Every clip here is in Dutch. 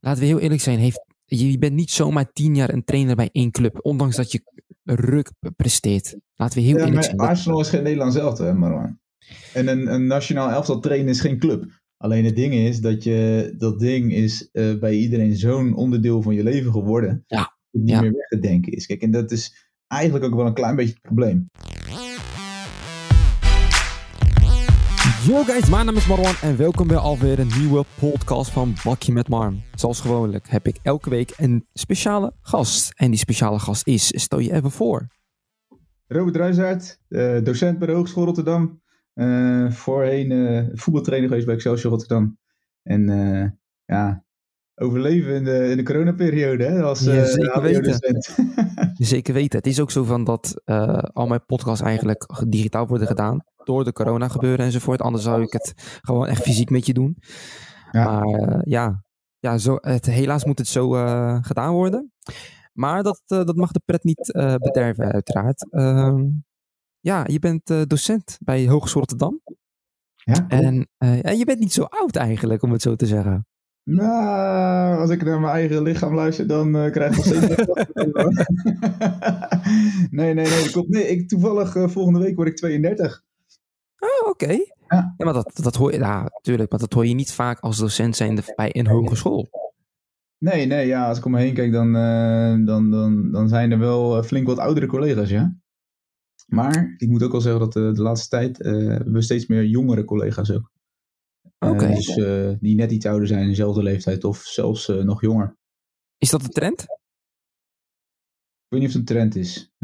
laten we heel eerlijk zijn, je bent niet zomaar 10 jaar een trainer bij één club, ondanks dat je ruk presteert. Laten we heel eerlijk zijn. Arsenal is geen Nederlands elftal, hè, Marwan. En een nationaal elftal trainen is geen club. Alleen het ding is dat ding is bij iedereen zo'n onderdeel van je leven geworden. Ja. Dat het niet meer weg te denken is. Kijk, en dat is eigenlijk ook wel een klein beetje het probleem. Yo guys, mijn naam is Marwan en welkom bij alweer een nieuwe podcast van Bakje met Marm. Zoals gewoonlijk heb ik elke week een speciale gast. En die speciale gast is, stel je even voor. Robert Ruijsaert, docent bij de Hogeschool Rotterdam. Voorheen voetbaltrainer geweest bij Excelsior Rotterdam. En overleven in de coronaperiode, hè, als zeker weten. docent. Zeker weten. Het is ook zo van dat al mijn podcasts eigenlijk digitaal worden gedaan. Door de corona gebeuren enzovoort. Anders zou ik het gewoon echt fysiek met je doen. Ja. Maar helaas moet het zo gedaan worden. Maar dat mag de pret niet bederven uiteraard. Je bent docent bij Hogeschool Rotterdam. Ja, en je bent niet zo oud eigenlijk, om het zo te zeggen. Nou, als ik naar mijn eigen lichaam luister, dan krijg ik nog steeds... Nee, klopt. Nee, toevallig volgende week word ik 32. Oh, oké. Ja. Ja, maar dat hoor je, natuurlijk, maar dat hoor je niet vaak als docent zijnde bij een hogeschool. Nee, als ik om me heen kijk, dan zijn er wel flink wat oudere collega's, ja. Maar ik moet ook wel zeggen dat de laatste tijd hebben we steeds meer jongere collega's ook. Oké. Dus die net iets ouder zijn, dezelfde leeftijd of zelfs nog jonger. Is dat de trend? Ik weet niet of het een trend is.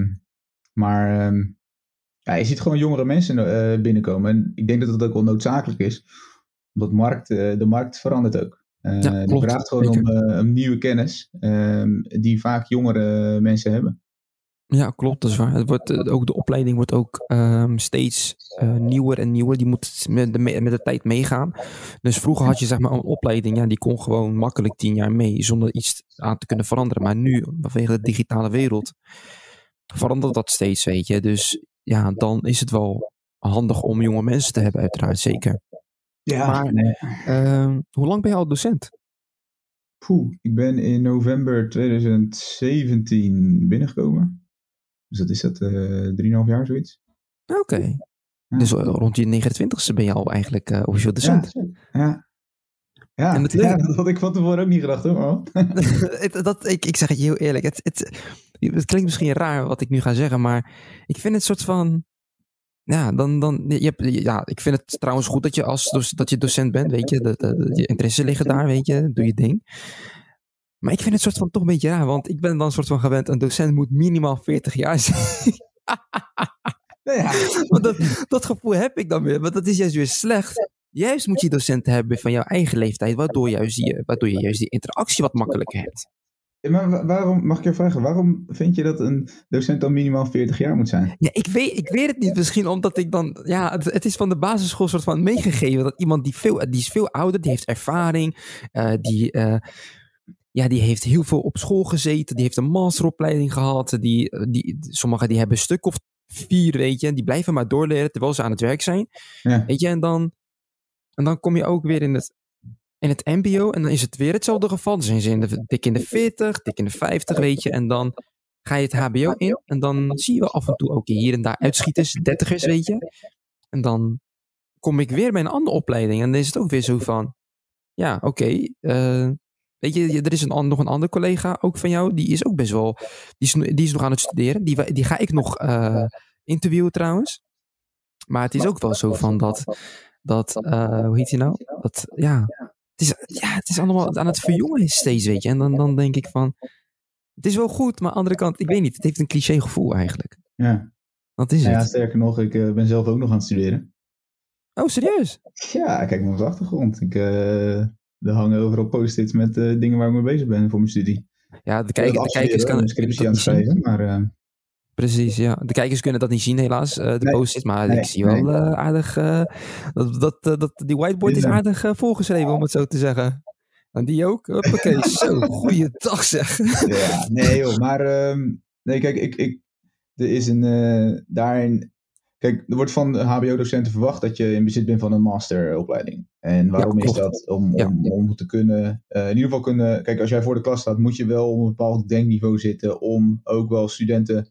Je ziet gewoon jongere mensen binnenkomen. En ik denk dat dat ook wel noodzakelijk is. Omdat de markt verandert ook. Die vraagt gewoon om nieuwe kennis. Die vaak jongere mensen hebben. Ja, klopt, dat is waar. Ook de opleiding wordt ook steeds nieuwer en nieuwer. Die moet met de tijd meegaan. Dus vroeger had je zeg maar een opleiding, die kon gewoon makkelijk 10 jaar mee, zonder iets aan te kunnen veranderen. Maar nu, vanwege de digitale wereld, verandert dat steeds, weet je. Dus ja, dan is het wel handig om jonge mensen te hebben, uiteraard, zeker. Ja. Maar hoe lang ben je al docent? Ik ben in november 2017 binnengekomen. Dus dat is 3,5 jaar zoiets. Oké. Ja. Dus rond je 29ste ben je al eigenlijk officieel docent. Ja, en dat had ik van tevoren ook niet gedacht hoor. Ik zeg het je heel eerlijk. Het klinkt misschien raar wat ik nu ga zeggen, maar ik vind het soort van... ik vind het trouwens goed dat je docent bent, weet je. Je interesse liggen daar, weet je. Doe je ding. Maar ik vind het soort van toch een beetje raar, want ik ben dan soort van gewend, een docent moet minimaal 40 jaar zijn. Want dat gevoel heb ik dan weer, want dat is juist weer slecht. Juist moet je docenten hebben van jouw eigen leeftijd, waardoor je juist die interactie wat makkelijker hebt. Maar waarom, mag ik je vragen, waarom vind je dat een docent dan minimaal 40 jaar moet zijn? Ja, ik weet het niet. Misschien omdat ik dan... Ja, het is van de basisschool soort van meegegeven dat iemand die is veel ouder, die heeft ervaring, die heeft heel veel op school gezeten, die heeft een masteropleiding gehad, sommigen die hebben een stuk of 4, weet je, en die blijven maar doorleren terwijl ze aan het werk zijn. Ja. Weet je, en dan kom je ook weer in het mbo en dan is het weer hetzelfde geval. Dan zijn ze dik in de 40, dik in de 50, weet je, en dan ga je het hbo in en dan zie je wel af en toe ook hier en daar uitschieters, 30ers, weet je. En dan kom ik weer bij een andere opleiding en dan is het ook weer zo van, ja, oké, weet je, er is nog een andere collega, ook van jou, die is ook best wel, die is nog aan het studeren. Die ga ik nog interviewen trouwens. Maar het is ook wel zo van dat hoe heet hij nou? Het is allemaal aan het verjongen steeds, weet je. En dan denk ik van, het is wel goed, maar aan de andere kant, ik weet niet, het heeft een cliché gevoel eigenlijk. Ja. Dat is het. Ja, sterker nog, ik ben zelf ook nog aan het studeren. Oh, serieus? Ja, kijk maar op de achtergrond. Er hangen overal post-its met dingen waar ik mee bezig ben voor mijn studie. Ja, de kijkers kunnen een scriptie aan het schrijven, maar... Precies, ja. De kijkers kunnen dat niet zien helaas, post-its, maar ik zie wel aardig... die whiteboard is aardig volgeschreven, om het zo te zeggen. En die ook? Hoppakee, zo, goeiedag zeg. Ja, nee joh, maar... kijk, er is daarin... Kijk, er wordt van HBO-docenten verwacht dat je in bezit bent van een masteropleiding. En waarom is dat? Om te kunnen, in ieder geval kunnen... Kijk, als jij voor de klas staat, moet je wel op een bepaald denkniveau zitten om ook wel studenten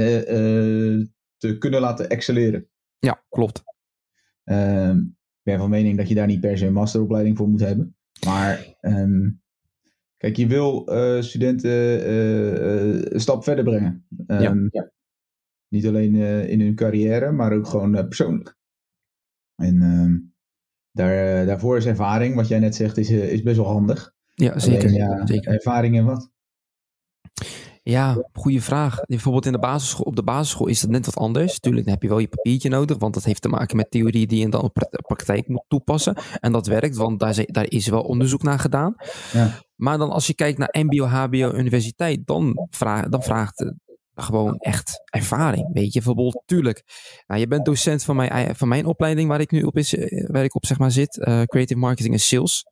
te kunnen laten excelleren. Ja, klopt. Ik ben van mening dat je daar niet per se een masteropleiding voor moet hebben. Maar kijk, je wil studenten een stap verder brengen. Niet alleen in hun carrière, maar ook gewoon persoonlijk. En daarvoor is ervaring, wat jij net zegt, is best wel handig. Ja, zeker. Alleen, zeker. Ervaring in wat? Ja, goede vraag. Bijvoorbeeld op de basisschool is dat net wat anders. Tuurlijk, dan heb je wel je papiertje nodig, want dat heeft te maken met theorie die je dan op praktijk moet toepassen. En dat werkt, want daar is wel onderzoek naar gedaan. Ja. Maar dan als je kijkt naar mbo, hbo, universiteit, dan vraagt het gewoon echt ervaring. Weet je, bijvoorbeeld, tuurlijk. Nou, je bent docent van mijn opleiding waar ik nu op zeg maar zit, Creative Marketing en Sales.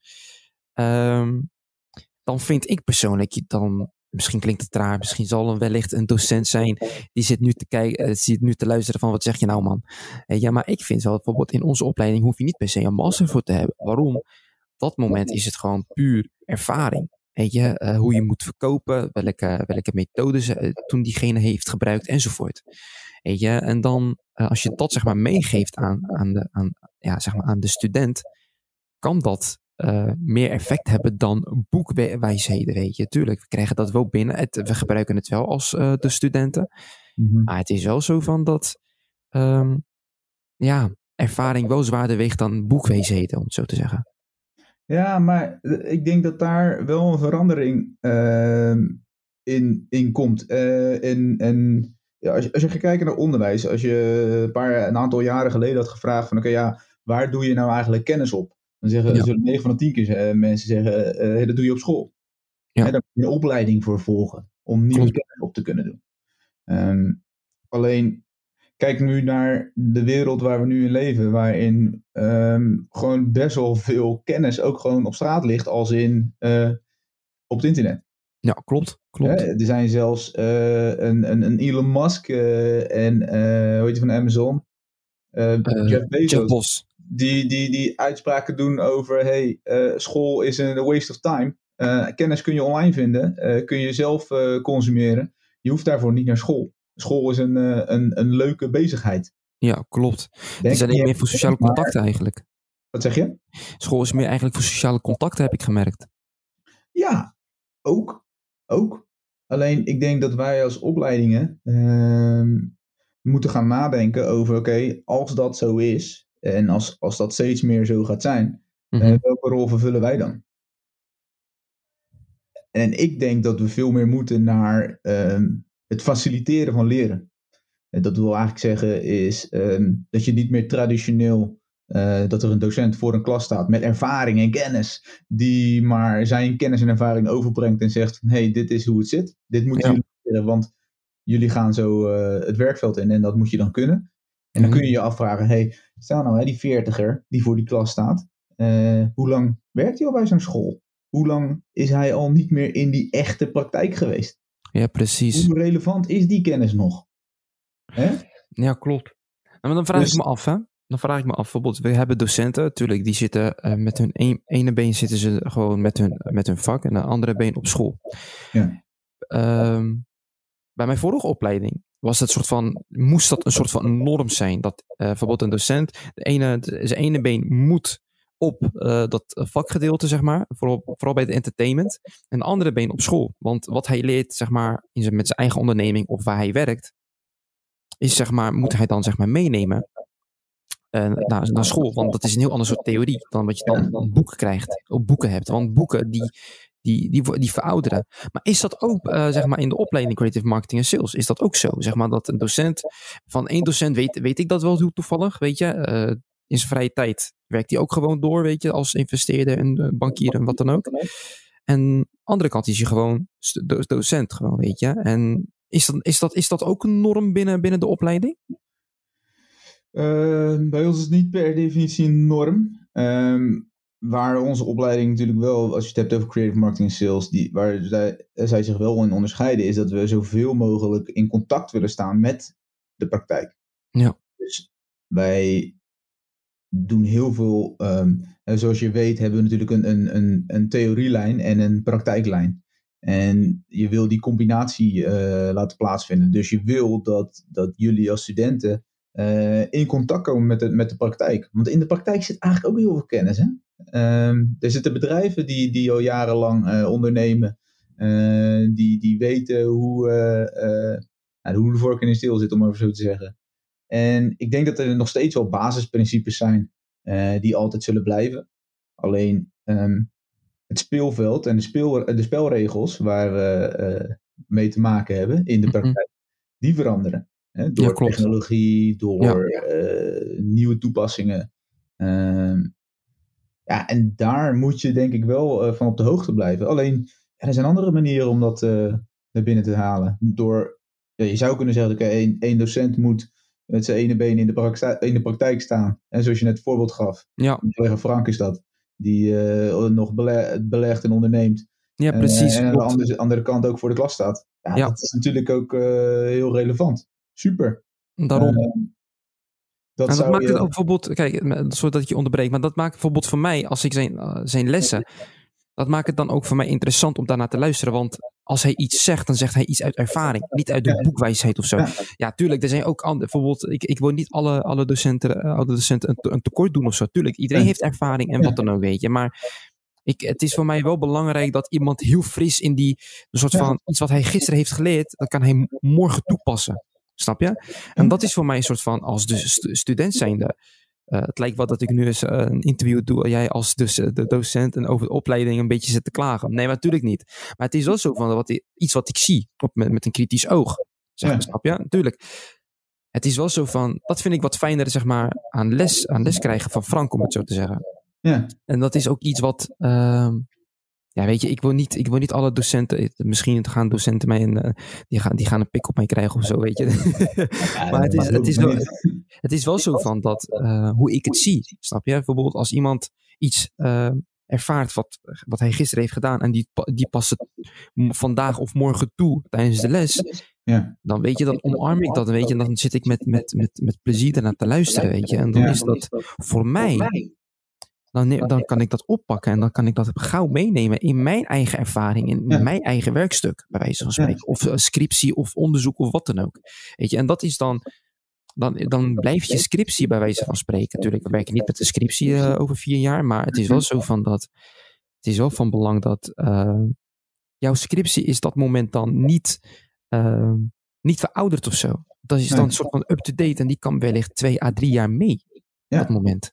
Dan vind ik persoonlijk dan... Misschien klinkt het raar, misschien zal er wellicht een docent zijn die zit nu te luisteren van wat zeg je nou man. Ja, maar ik vind wel bijvoorbeeld in onze opleiding hoef je niet per se een master voor te hebben. Waarom? Op dat moment is het gewoon puur ervaring. Weet je, hoe je moet verkopen, welke methodes toen diegene heeft gebruikt enzovoort. Weet je, en dan als je dat zeg maar meegeeft aan de student, kan dat meer effect hebben dan boekwijsheden, weet je. Tuurlijk, we krijgen dat wel binnen. We gebruiken het wel als de studenten. Mm-hmm. Maar het is wel zo van dat ervaring wel zwaarder weegt dan boekwijsheden, om het zo te zeggen. Ja, maar ik denk dat daar wel een verandering in komt. Als je gaat kijken naar onderwijs, als je een aantal jaren geleden had gevraagd van waar doe je nou eigenlijk kennis op? Dan zullen 9 van de 10 keer mensen zeggen, dat doe je op school. Ja. Daar moet je een opleiding voor volgen om nieuwe kennis op te kunnen doen. Alleen, kijk nu naar de wereld waar we nu in leven, waarin gewoon best wel veel kennis ook gewoon op straat ligt, als in op het internet. Ja, klopt. Er zijn zelfs een Elon Musk en hoe heet je van Amazon? Jeff Bezos. Die uitspraken doen over school is een waste of time. Kennis kun je online vinden, kun je zelf consumeren. Je hoeft daarvoor niet naar school. School is een leuke bezigheid. Ja, klopt. Het is alleen meer voor sociale contacten eigenlijk. Wat zeg je? School is meer eigenlijk voor sociale contacten, heb ik gemerkt. Ja, ook. Alleen ik denk dat wij als opleidingen moeten gaan nadenken over als dat zo is en als dat steeds meer zo gaat zijn, welke rol vervullen wij dan? En ik denk dat we veel meer moeten naar het faciliteren van leren. Dat wil eigenlijk zeggen is dat je niet meer traditioneel dat er een docent voor een klas staat met ervaring en kennis, die maar zijn kennis en ervaring overbrengt en zegt dit is hoe het zit. Dit moeten jullie leren, want jullie gaan zo het werkveld in en dat moet je dan kunnen. En dan kun je je afvragen, stel nou die 40er die voor die klas staat, hoe lang werkt hij al bij zo'n school? Hoe lang is hij al niet meer in die echte praktijk geweest? Ja, precies. Hoe relevant is die kennis nog? Ja, klopt. Maar dan vraag ik me af, hè? Dan vraag ik me af, bijvoorbeeld, we hebben docenten, natuurlijk, die zitten met hun ene been zitten ze gewoon met hun vak en de andere been op school. Ja. Bij mijn vorige opleiding moest dat een soort van norm zijn. Dat bijvoorbeeld een docent, zijn ene been moet op dat vakgedeelte, zeg maar, vooral bij de entertainment, en de andere been op school. Want wat hij leert, zeg maar, met zijn eigen onderneming of waar hij werkt, is, zeg maar, moet hij dan, zeg maar, meenemen naar school. Want dat is een heel ander soort theorie dan wat je dan op boeken hebt. Want boeken, die verouderen. Maar is dat ook, zeg maar, in de opleiding Creative Marketing en Sales, is dat ook zo? Zeg maar dat een docent, van één docent weet ik dat wel toevallig, weet je, in zijn vrije tijd werkt hij ook gewoon door, weet je, als investeerder en bankier en wat dan ook. En aan de andere kant is hij gewoon docent, gewoon, weet je. En is dat ook een norm binnen de opleiding? Bij ons is het niet per definitie een norm. Waar onze opleiding natuurlijk wel, als je het hebt over creative marketing en sales, waar zij zich wel in onderscheiden, is dat we zoveel mogelijk in contact willen staan met de praktijk. Ja. Dus wij doen heel veel, zoals je weet hebben we natuurlijk een theorielijn en een praktijklijn. En je wil die combinatie laten plaatsvinden. Dus je wil dat jullie als studenten in contact komen met de praktijk. Want in de praktijk zit eigenlijk ook heel veel kennis. Hè? Er zitten bedrijven die al jarenlang ondernemen. Die weten hoe de vork in de steel zit, om maar zo te zeggen. En ik denk dat er nog steeds wel basisprincipes zijn die altijd zullen blijven. Alleen het speelveld en de spelregels waar we mee te maken hebben in de praktijk, die veranderen. Hè, door technologie, door nieuwe toepassingen. En daar moet je denk ik wel van op de hoogte blijven. Alleen, er zijn andere manieren om dat naar binnen te halen. Je zou kunnen zeggen, één docent moet met zijn ene been in de praktijk staan. En zoals je net het voorbeeld gaf. Ja. Collega Frank is dat. Die nog belegt en onderneemt. Ja, precies. En aan de andere kant ook voor de klas staat. Ja. Dat is natuurlijk ook heel relevant. Super. Daarom. Dat maakt het ook bijvoorbeeld, kijk, zodat ik je onderbreek, maar dat maakt bijvoorbeeld voor mij, als ik zijn lessen, dat maakt het dan ook voor mij interessant om daarnaar te luisteren. Want als hij iets zegt, dan zegt hij iets uit ervaring. Niet uit de boekwijsheid of zo. Ja, tuurlijk, er zijn ook andere. Bijvoorbeeld, ik wil niet alle docenten een tekort doen of zo. Tuurlijk, iedereen heeft ervaring en wat dan ook, weet je. Maar het is voor mij wel belangrijk dat iemand heel fris in die soort van iets wat hij gisteren heeft geleerd, dat kan hij morgen toepassen. Snap je? En dat is voor mij een soort van, als student zijnde. Het lijkt wel dat ik nu eens een interview doe. Jij als de docent en over de opleiding een beetje zit te klagen. Nee, maar natuurlijk niet. Maar het is wel zo van iets wat ik zie met een kritisch oog. Snap je? Natuurlijk. Het is wel zo van, dat vind ik wat fijner zeg maar aan les krijgen van Frank, om het zo te zeggen. Ja. En dat is ook iets wat... weet je, ik wil niet alle docenten... Misschien gaan docenten mij die gaan een pik op mij krijgen of zo, weet je. Maar het is wel zo van dat... hoe ik het zie, snap je? Bijvoorbeeld als iemand iets ervaart wat hij gisteren heeft gedaan... en die past het vandaag of morgen toe tijdens de les... Ja. Dan weet je, dan omarm ik dat, weet je. En dan zit ik met plezier ernaar te luisteren, weet je. En dan is dat voor mij... Dan kan ik dat oppakken en dan kan ik dat gauw meenemen in mijn eigen ervaring, in mijn eigen werkstuk, bij wijze van spreken. Of scriptie of onderzoek of wat dan ook. Weet je, en dat is dan blijft je scriptie bij wijze van spreken. Natuurlijk, we werken niet met de scriptie over 4 jaar, maar het is wel zo van dat, het is wel van belang dat jouw scriptie is dat moment dan niet verouderd of zo. Dat is dan een soort van up-to-date en die kan wellicht 2 à 3 jaar mee. Dat moment.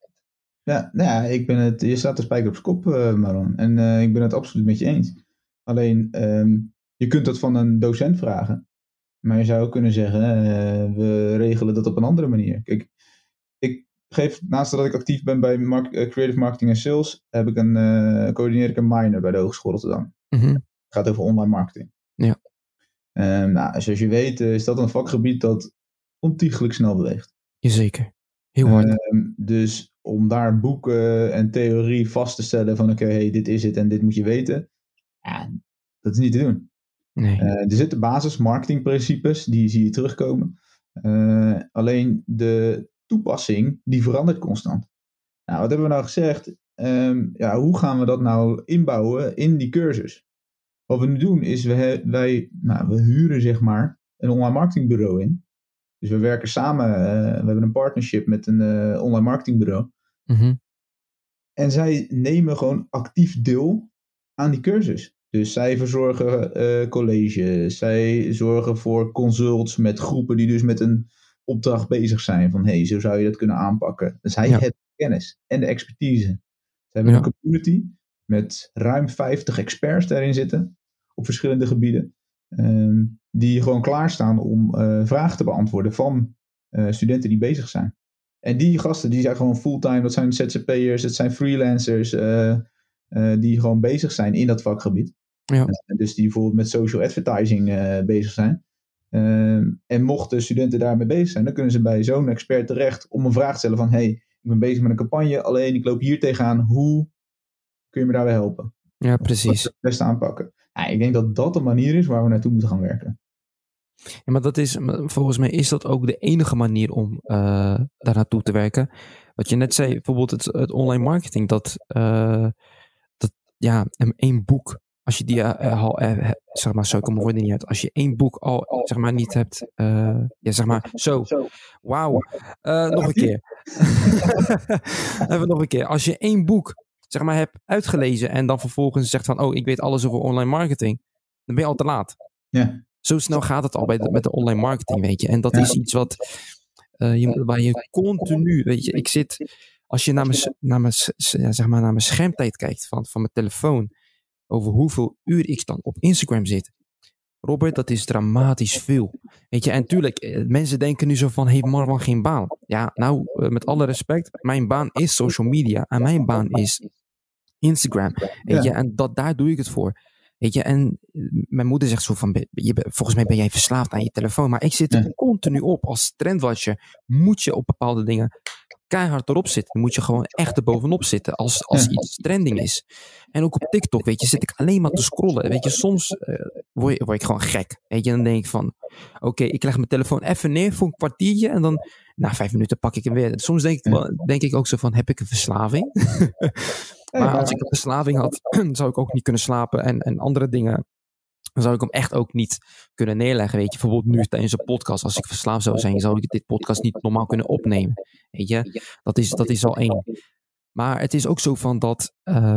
Ja, je staat de spijker op zijn kop, Maron. En ik ben het absoluut met je eens. Alleen, je kunt dat van een docent vragen. Maar je zou ook kunnen zeggen, we regelen dat op een andere manier. Kijk, ik geef, naast dat ik actief ben bij Creative Marketing en Sales, coördineer ik een minor bij de Hogeschool Rotterdam. Mm-hmm. Het gaat over online marketing. Ja. Zoals je weet is dat een vakgebied dat ontiegelijk snel beweegt. Jazeker. Heel hard. Dus om daar boeken en theorie vast te stellen van dit is het en dit moet je weten. Ja, dat is niet te doen. Nee. Er zitten basis marketingprincipes, die zie je terugkomen. Alleen de toepassing, die verandert constant. Nou, wat hebben we nou gezegd? Hoe gaan we dat nou inbouwen in die cursus? Wat we nu doen is, we huren zeg maar een online marketingbureau in. Dus we werken samen, we hebben een partnership met een online marketingbureau. Mm-hmm. En zij nemen gewoon actief deel aan die cursus. Dus zij verzorgen colleges, zij zorgen voor consults met groepen die dus met een opdracht bezig zijn. Van zo zou je dat kunnen aanpakken. Dus hij heeft de kennis en de expertise. Ze hebben een community met ruim 50 experts daarin zitten op verschillende gebieden. Die gewoon klaarstaan om vragen te beantwoorden van studenten die bezig zijn. En die gasten die zijn gewoon fulltime, dat zijn ZZP'ers, dat zijn freelancers die gewoon bezig zijn in dat vakgebied. Ja. Dus die bijvoorbeeld met social advertising bezig zijn. En mochten studenten daarmee bezig zijn, dan kunnen ze bij zo'n expert terecht om een vraag te stellen van ik ben bezig met een campagne, alleen ik loop hier tegenaan, hoe kun je me daarbij helpen? Ja, precies. Het beste aanpakken. Ik denk dat dat de manier is waar we naartoe moeten gaan werken. Ja, maar volgens mij is dat ook de enige manier om daar naartoe te werken. Wat je net zei, bijvoorbeeld het online marketing, dat één boek, als je die zeg maar, zo komen woorden niet uit. Als je één boek al, zeg maar, niet hebt, zeg maar, zo, wauw, nog een keer. Even nog een keer. Als je één boek, zeg maar, hebt uitgelezen en dan vervolgens zegt van, ik weet alles over online marketing, dan ben je al te laat. Ja. Zo snel gaat het al met de online marketing, weet je. En dat is iets wat waar je continu, weet je, ik zit, als je naar mijn schermtijd kijkt van mijn telefoon, over hoeveel uur ik dan op Instagram zit. Robert, dat is dramatisch veel. Weet je, en tuurlijk, mensen denken nu zo van, heeft Marwan geen baan? Ja, nou, met alle respect, mijn baan is social media en mijn baan is Instagram. Weet je, en daar doe ik het voor. Weet je, en mijn moeder zegt zo van, volgens mij ben jij verslaafd aan je telefoon, maar ik zit er continu op. Als trendwatcher moet je op bepaalde dingen keihard erop zitten. Dan moet je gewoon echt er bovenop zitten als iets trending is. En ook op TikTok, weet je, zit ik alleen maar te scrollen. Weet je, soms word ik gewoon gek. Weet je, dan denk ik van, oké, ik leg mijn telefoon even neer voor een kwartiertje en dan na 5 minuten pak ik hem weer. Soms denk ik ook zo van, heb ik een verslaving? Maar als ik een verslaving had, zou ik ook niet kunnen slapen en andere dingen. Dan zou ik hem echt ook niet kunnen neerleggen. Weet je, bijvoorbeeld nu tijdens een podcast. Als ik verslaafd zou zijn, zou ik dit podcast niet normaal kunnen opnemen. Weet je, dat is al één. Maar het is ook zo van dat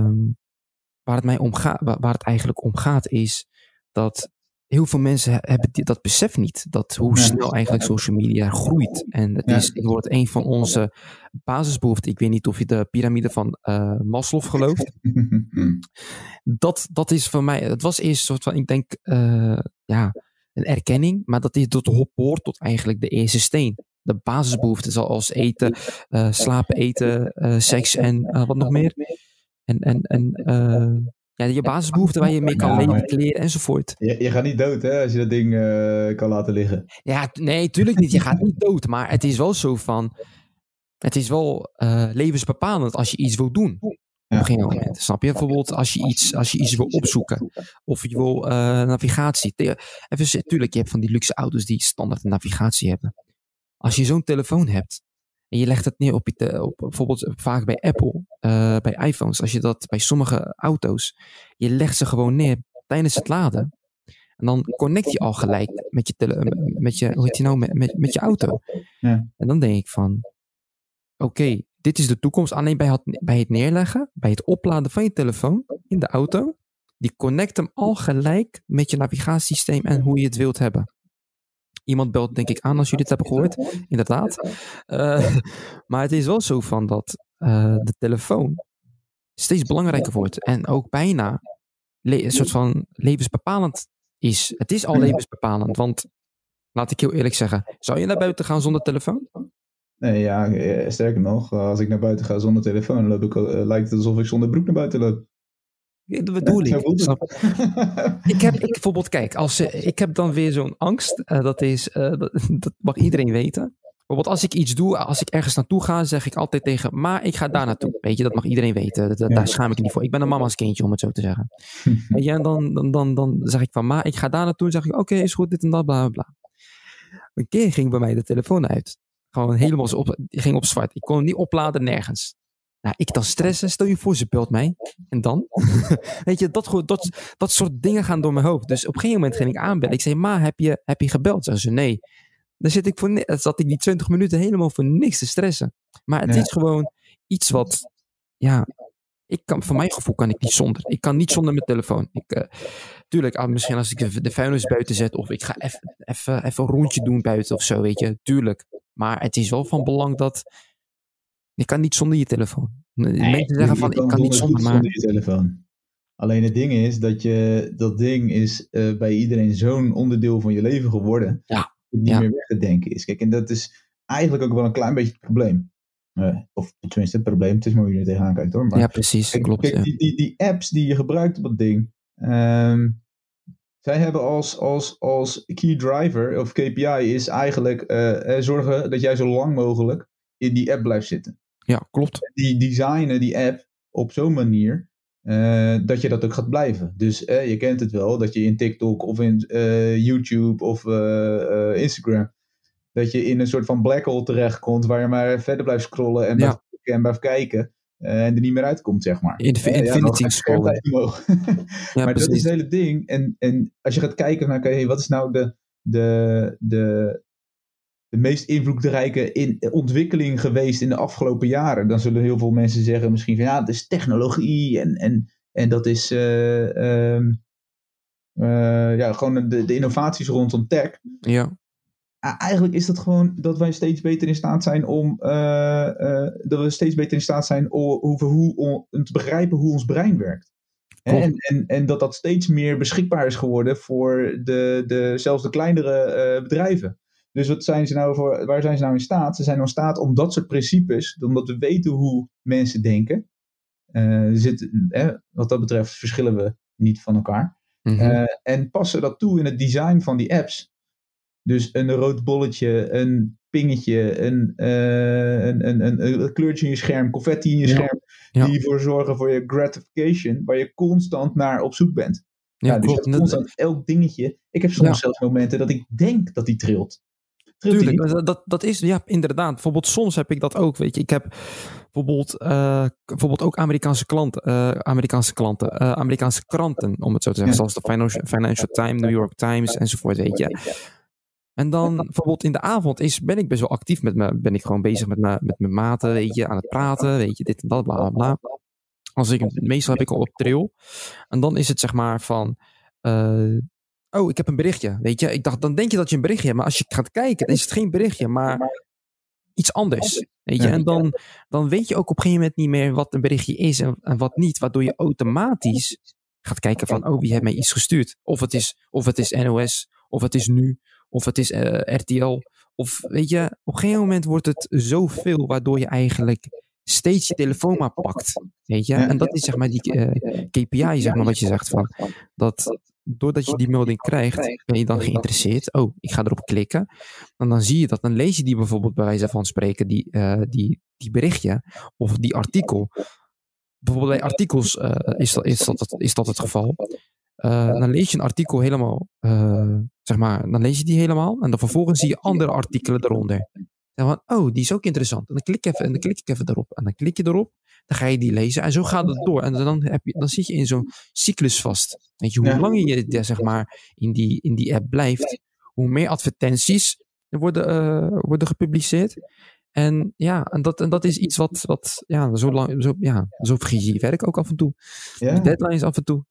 waar het eigenlijk om gaat, is dat heel veel mensen hebben dat besef niet. Dat hoe snel eigenlijk social media groeit. En het wordt een van onze basisbehoeften. Ik weet niet of je de piramide van Maslow gelooft. Dat is voor mij, het was eerst een soort van, ik denk, een erkenning. Maar dat hoort tot eigenlijk de eerste steen. De basisbehoeften zoals eten, slapen, eten, seks en wat nog meer. Je basisbehoeften waar je mee kan leven, kleren enzovoort. Je gaat niet dood, hè, als je dat ding kan laten liggen. Ja, nee, tuurlijk niet. Je gaat niet dood. Maar het is wel zo van, het is wel levensbepalend als je iets wil doen. Op een gegeven moment, snap je? Bijvoorbeeld als je iets wil opzoeken. Of je wil navigatie. Tuurlijk, je hebt van die luxe auto's die standaard navigatie hebben. Als je zo'n telefoon hebt en je legt het neer op bijvoorbeeld vaak bij Apple, bij iPhones, als je dat bij sommige auto's, je legt ze gewoon neer tijdens het laden. En dan connect je al gelijk met je auto. Ja. En dan denk ik van, oké, dit is de toekomst. Alleen bij het neerleggen, bij het opladen van je telefoon in de auto, die connect hem al gelijk met je navigatiesysteem en hoe je het wilt hebben. Iemand belt denk ik aan als jullie dit hebben gehoord. Inderdaad. Maar het is wel zo van dat de telefoon steeds belangrijker wordt. En ook bijna een soort van levensbepalend is. Het is al levensbepalend. Want, laat ik heel eerlijk zeggen. Zou je naar buiten gaan zonder telefoon? Nee, sterker nog. Als ik naar buiten ga zonder telefoon, lijkt het alsof ik zonder broek naar buiten loop. Ja, dat bedoel ik. Ik bijvoorbeeld, kijk, ik heb dan weer zo'n angst. Dat mag iedereen weten. Bijvoorbeeld als ik iets doe, als ik ergens naartoe ga, zeg ik altijd tegen, maar ik ga daar naartoe. Weet je, dat mag iedereen weten. Daar schaam ik niet voor. Ik ben een mama's kindje, om het zo te zeggen. Weet je, en dan zeg ik van, maar ik ga daar naartoe. En zeg ik, oké, is goed, dit en dat, bla, bla, bla. Een keer ging bij mij de telefoon uit. Gewoon helemaal ging op zwart. Ik kon hem niet opladen, nergens. Nou, ik dan stressen. Stel je voor, ze belt mij. En dan? Weet je, dat soort dingen gaan door mijn hoofd. Dus op een gegeven moment ging ik aanbellen. Ik zei, ma, heb je gebeld? Ze zei, nee. Dan zat ik die 20 minuten helemaal voor niks te stressen. Maar het is gewoon iets wat, voor mijn gevoel kan ik niet zonder. Ik kan niet zonder mijn telefoon. Tuurlijk, misschien als ik de vuilnis buiten zet of ik ga even een rondje doen buiten of zo, weet je. Tuurlijk. Maar het is wel van belang dat je kan niet zonder je telefoon. Mensen zeggen van, ik kan niet zonder je telefoon. Alleen het ding is dat ding is bij iedereen zo'n onderdeel van je leven geworden. Ja. Dat het niet meer weg te denken is. Kijk, en dat is eigenlijk ook wel een klein beetje het probleem. Of tenminste het probleem, het is maar hoe je er tegenaan kijkt hoor. Maar, ja, precies, klopt. Kijk, die apps die je gebruikt op dat ding. Zij hebben als key driver of KPI is eigenlijk zorgen dat jij zo lang mogelijk in die app blijft zitten. Ja, klopt. Die designen die app op zo'n manier dat je dat ook gaat blijven. Dus je kent het wel, dat je in TikTok of in YouTube of Instagram, dat je in een soort van black hole terechtkomt, waar je maar verder blijft scrollen en blijft kijken. En er niet meer uitkomt, zeg maar. Infinity scrollen. Maar dat is het hele ding. En als je gaat kijken naar, hey, wat is nou de meest invloedrijke ontwikkeling geweest in de afgelopen jaren, dan zullen heel veel mensen zeggen misschien van dat is technologie en dat is gewoon de innovaties rondom tech. Ja. Eigenlijk is dat gewoon dat wij steeds beter in staat zijn om te begrijpen hoe ons brein werkt. En dat steeds meer beschikbaar is geworden voor zelfs de kleinere bedrijven. Dus waar zijn ze nou in staat? Ze zijn in staat om dat soort principes, omdat we weten hoe mensen denken. Wat dat betreft verschillen we niet van elkaar. Mm-hmm. En passen dat toe in het design van die apps. Dus een rood bolletje, een pingetje, een kleurtje in je scherm, confetti in je scherm, die ervoor zorgen voor je gratification, waar je constant naar op zoek bent. Dus je hebt constant elk dingetje. Ik heb soms zelfs momenten dat ik denk dat die trilt. Tuurlijk, dat is, inderdaad. Bijvoorbeeld soms heb ik dat ook, weet je. Ik heb bijvoorbeeld ook Amerikaanse kranten, om het zo te zeggen. Zoals de Financial Times, New York Times enzovoort, weet je. En dan bijvoorbeeld in de avond ben ik best wel actief ben ik gewoon bezig met mijn maten, weet je, aan het praten, weet je, dit en dat, bla bla bla. Meestal heb ik al op trail. En dan is het zeg maar van, ik heb een berichtje, weet je. Dan denk je dat je een berichtje hebt, maar als je gaat kijken, dan is het geen berichtje, maar iets anders, weet je. En dan weet je ook op een gegeven moment niet meer wat een berichtje is en wat niet, waardoor je automatisch gaat kijken van, wie heeft mij iets gestuurd? Of het is NOS, of het is Nu, of het is RTL, of weet je, op een gegeven moment wordt het zoveel, waardoor je eigenlijk steeds je telefoon maar pakt, weet je. En dat is zeg maar die KPI, zeg maar, wat je zegt van, dat doordat je die melding krijgt, ben je dan geïnteresseerd. Ik ga erop klikken. En dan zie je dat, dan lees je die bijvoorbeeld bij wijze van spreken, die berichtje, of die artikel. Bijvoorbeeld bij artikels is dat het geval. Dan lees je een artikel helemaal, dan lees je die helemaal en dan vervolgens zie je andere artikelen eronder. En van, die is ook interessant. En dan klik ik even erop. En dan klik je erop, dan ga je die lezen en zo gaat het door. En dan zit je in zo'n cyclus vast. Weet je, hoe langer je zeg maar in die app blijft, hoe meer advertenties er worden gepubliceerd. En dat is iets wat zo vergis je werk ook af en toe. Ja. De deadlines af en toe,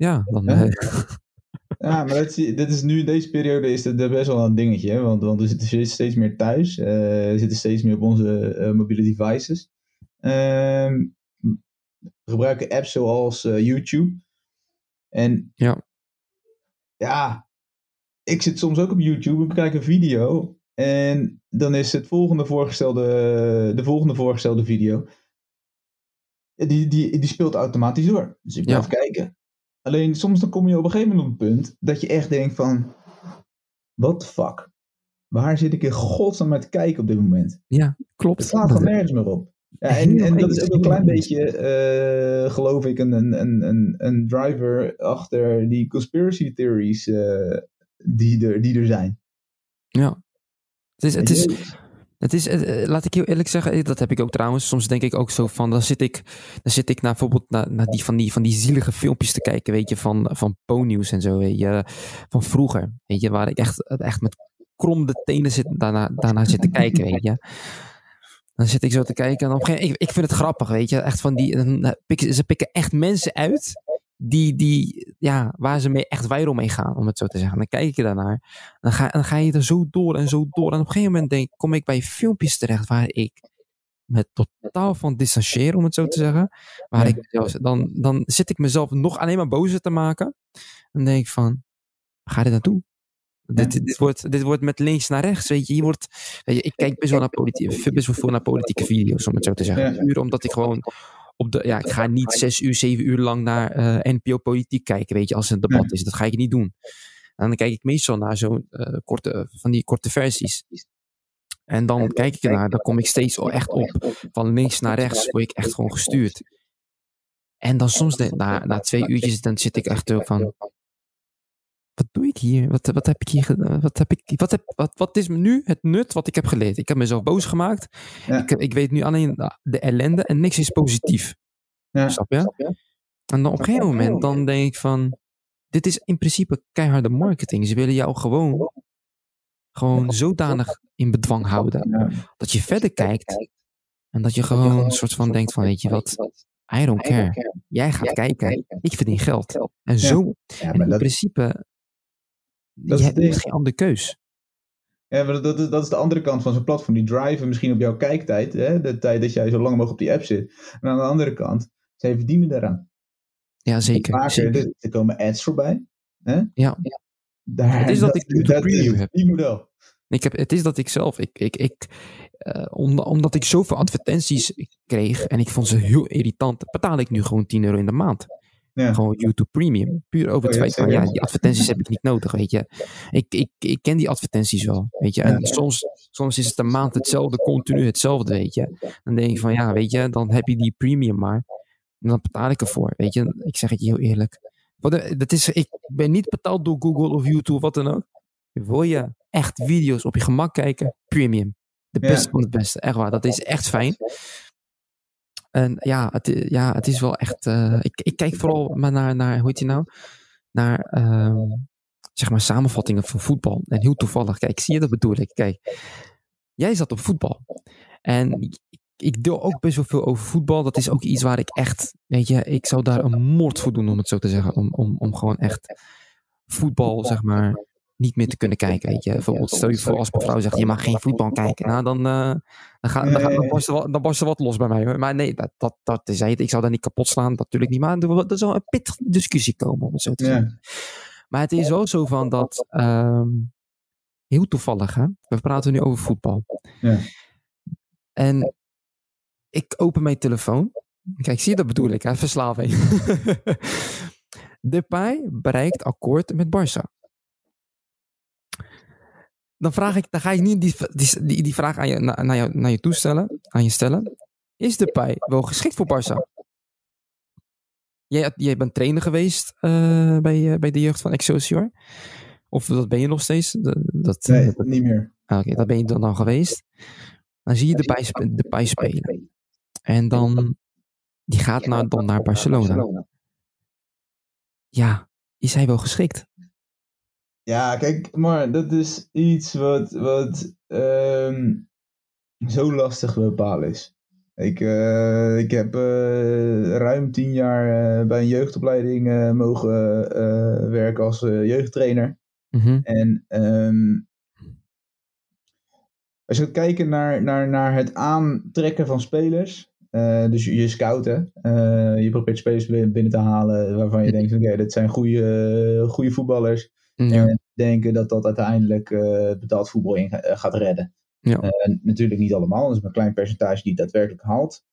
maar dit is nu in deze periode is het best wel een dingetje, hè? Want we zitten steeds meer thuis. We zitten steeds meer op onze mobiele devices. We gebruiken apps zoals YouTube. En ik zit soms ook op YouTube en bekijk een video. En dan is de volgende voorgestelde video. Die speelt automatisch door. Dus ik blijf kijken. Alleen soms dan kom je op een gegeven moment op een punt dat je echt denkt van, what the fuck? Waar zit ik in godsnaam naar te kijken op dit moment? Ja, klopt. Het slaat er nergens meer op. Ja, en dat is ook een klein beetje, geloof ik, een driver achter die conspiracy theories die er zijn. Ja. Het is, laat ik heel eerlijk zeggen, dat heb ik ook trouwens. Soms denk ik ook zo van, dan zit ik naar bijvoorbeeld naar van die zielige filmpjes te kijken, weet je, van Po-nieuws en zo, weet je, van vroeger, weet je, waar ik echt met kromde tenen daarna zit te kijken, weet je. Dan zit ik zo te kijken en op een gegeven moment, ik vind het grappig, weet je, echt van ze pikken echt mensen uit waar ze mee echt viral mee gaan, om het zo te zeggen. Dan kijk ik daarnaar. Dan ga je er zo door en zo door. En op een gegeven moment kom ik bij filmpjes terecht waar ik me totaal van distancieer, om het zo te zeggen. Waar ik dan zit ik mezelf nog alleen maar bozer te maken. Dan denk ik van, waar ga je naartoe? Dit wordt met links naar rechts, weet je. Ik kijk best wel naar politieke video's, om het zo te zeggen. Puur omdat ik gewoon ik ga niet 6 uur, 7 uur lang naar NPO Politiek kijken, weet je, als het een debat is. Dat ga ik niet doen. En dan kijk ik meestal naar zo'n korte versies. En dan kijk ik ernaar, dan kom ik steeds echt op. Van links naar rechts word ik echt gewoon gestuurd. En dan soms, na 2 uurtjes, dan zit ik echt ook van... Wat doe ik hier? Wat heb ik hier wat is nu het nut wat ik heb geleerd? Ik heb mezelf boos gemaakt. Ja. Ik weet nu alleen de ellende en niks is positief. Ja. Snap je? En dan op een gegeven moment dan denk ik van... Dit is in principe keiharde marketing. Ze willen jou gewoon zodanig in bedwang houden. Dat je verder kijkt. En dat je gewoon een soort van denkt van... Weet je wat? I don't care. Jij gaat kijken. Ik verdien geld. En zo. Ja, en in principe... Je hebt geen andere keus. Ja, maar dat is de andere kant van zo'n platform. Die driven misschien op jouw kijktijd. Hè? De tijd dat jij zo lang mogelijk op die app zit. En aan de andere kant, zij verdienen daaraan. Ja, zeker. Er komen ads voorbij. Hè? Ja. Het is dat ik YouTube Premium heb. Die model. Het is dat ik zelf... omdat ik zoveel advertenties kreeg... En ik vond ze heel irritant... Betaal ik nu gewoon €10 in de maand. Ja. Gewoon YouTube Premium. Puur over het feit van, die advertenties heb ik niet nodig, weet je. Ik ken die advertenties wel, weet je. En soms is het een maand hetzelfde, continu hetzelfde, weet je. Dan denk ik van, weet je, dan heb je die premium maar. En dan betaal ik ervoor, weet je. Ik zeg het je heel eerlijk. Ik ben niet betaald door Google of YouTube, wat dan ook. Wil je echt video's op je gemak kijken? Premium. De beste van het beste, echt waar. Dat is echt fijn. En het is wel echt... Ik kijk vooral maar naar hoe heet je nou? Naar, zeg maar, samenvattingen van voetbal. En heel toevallig, kijk, zie je, dat bedoel ik. Kijk, jij zat op voetbal. En ik deel ook best wel veel over voetbal. Dat is ook iets waar ik echt, weet je, ik zou daar een moord voor doen, om het zo te zeggen. Om gewoon echt voetbal, zeg maar, niet meer te kunnen kijken, weet je. Bijvoorbeeld, stel je voor als mijn vrouw zegt, je mag geen voetbal kijken. Nou, dan barst er wat los bij mij. Hoor. Maar nee, dat is het. Ik zou daar niet kapot slaan, natuurlijk niet. Maar er zal een pittige discussie komen, om het zo te zeggen. Maar het is wel zo van dat, heel toevallig, hè. We praten nu over voetbal. Ja. En ik open mijn telefoon. Kijk, zie je, dat bedoel ik, hè? Verslaving. Depay bereikt akkoord met Barça. Dan ga ik niet die vraag naar je toestellen, aan je stellen. Is Depay wel geschikt voor Barça? Jij bent trainer geweest bij de jeugd van Excelsior. Of dat ben je nog steeds? Nee, niet meer. Oké, dat ben je dan geweest. Dan zie je Depay spelen. En dan, die gaat dan naar Barcelona. Ja, is hij wel geschikt? Ja, kijk, maar dat is iets wat zo lastig te bepalen is. Ik heb ruim 10 jaar bij een jeugdopleiding mogen werken als jeugdtrainer. Mm-hmm. En als je gaat kijken naar het aantrekken van spelers, dus je scouten, je probeert spelers binnen te halen waarvan je denkt, oké, dat zijn goede voetballers. Ja. En denken dat uiteindelijk betaald voetbal in gaat redden. Ja. Natuurlijk niet allemaal, dat is maar een klein percentage die het daadwerkelijk haalt.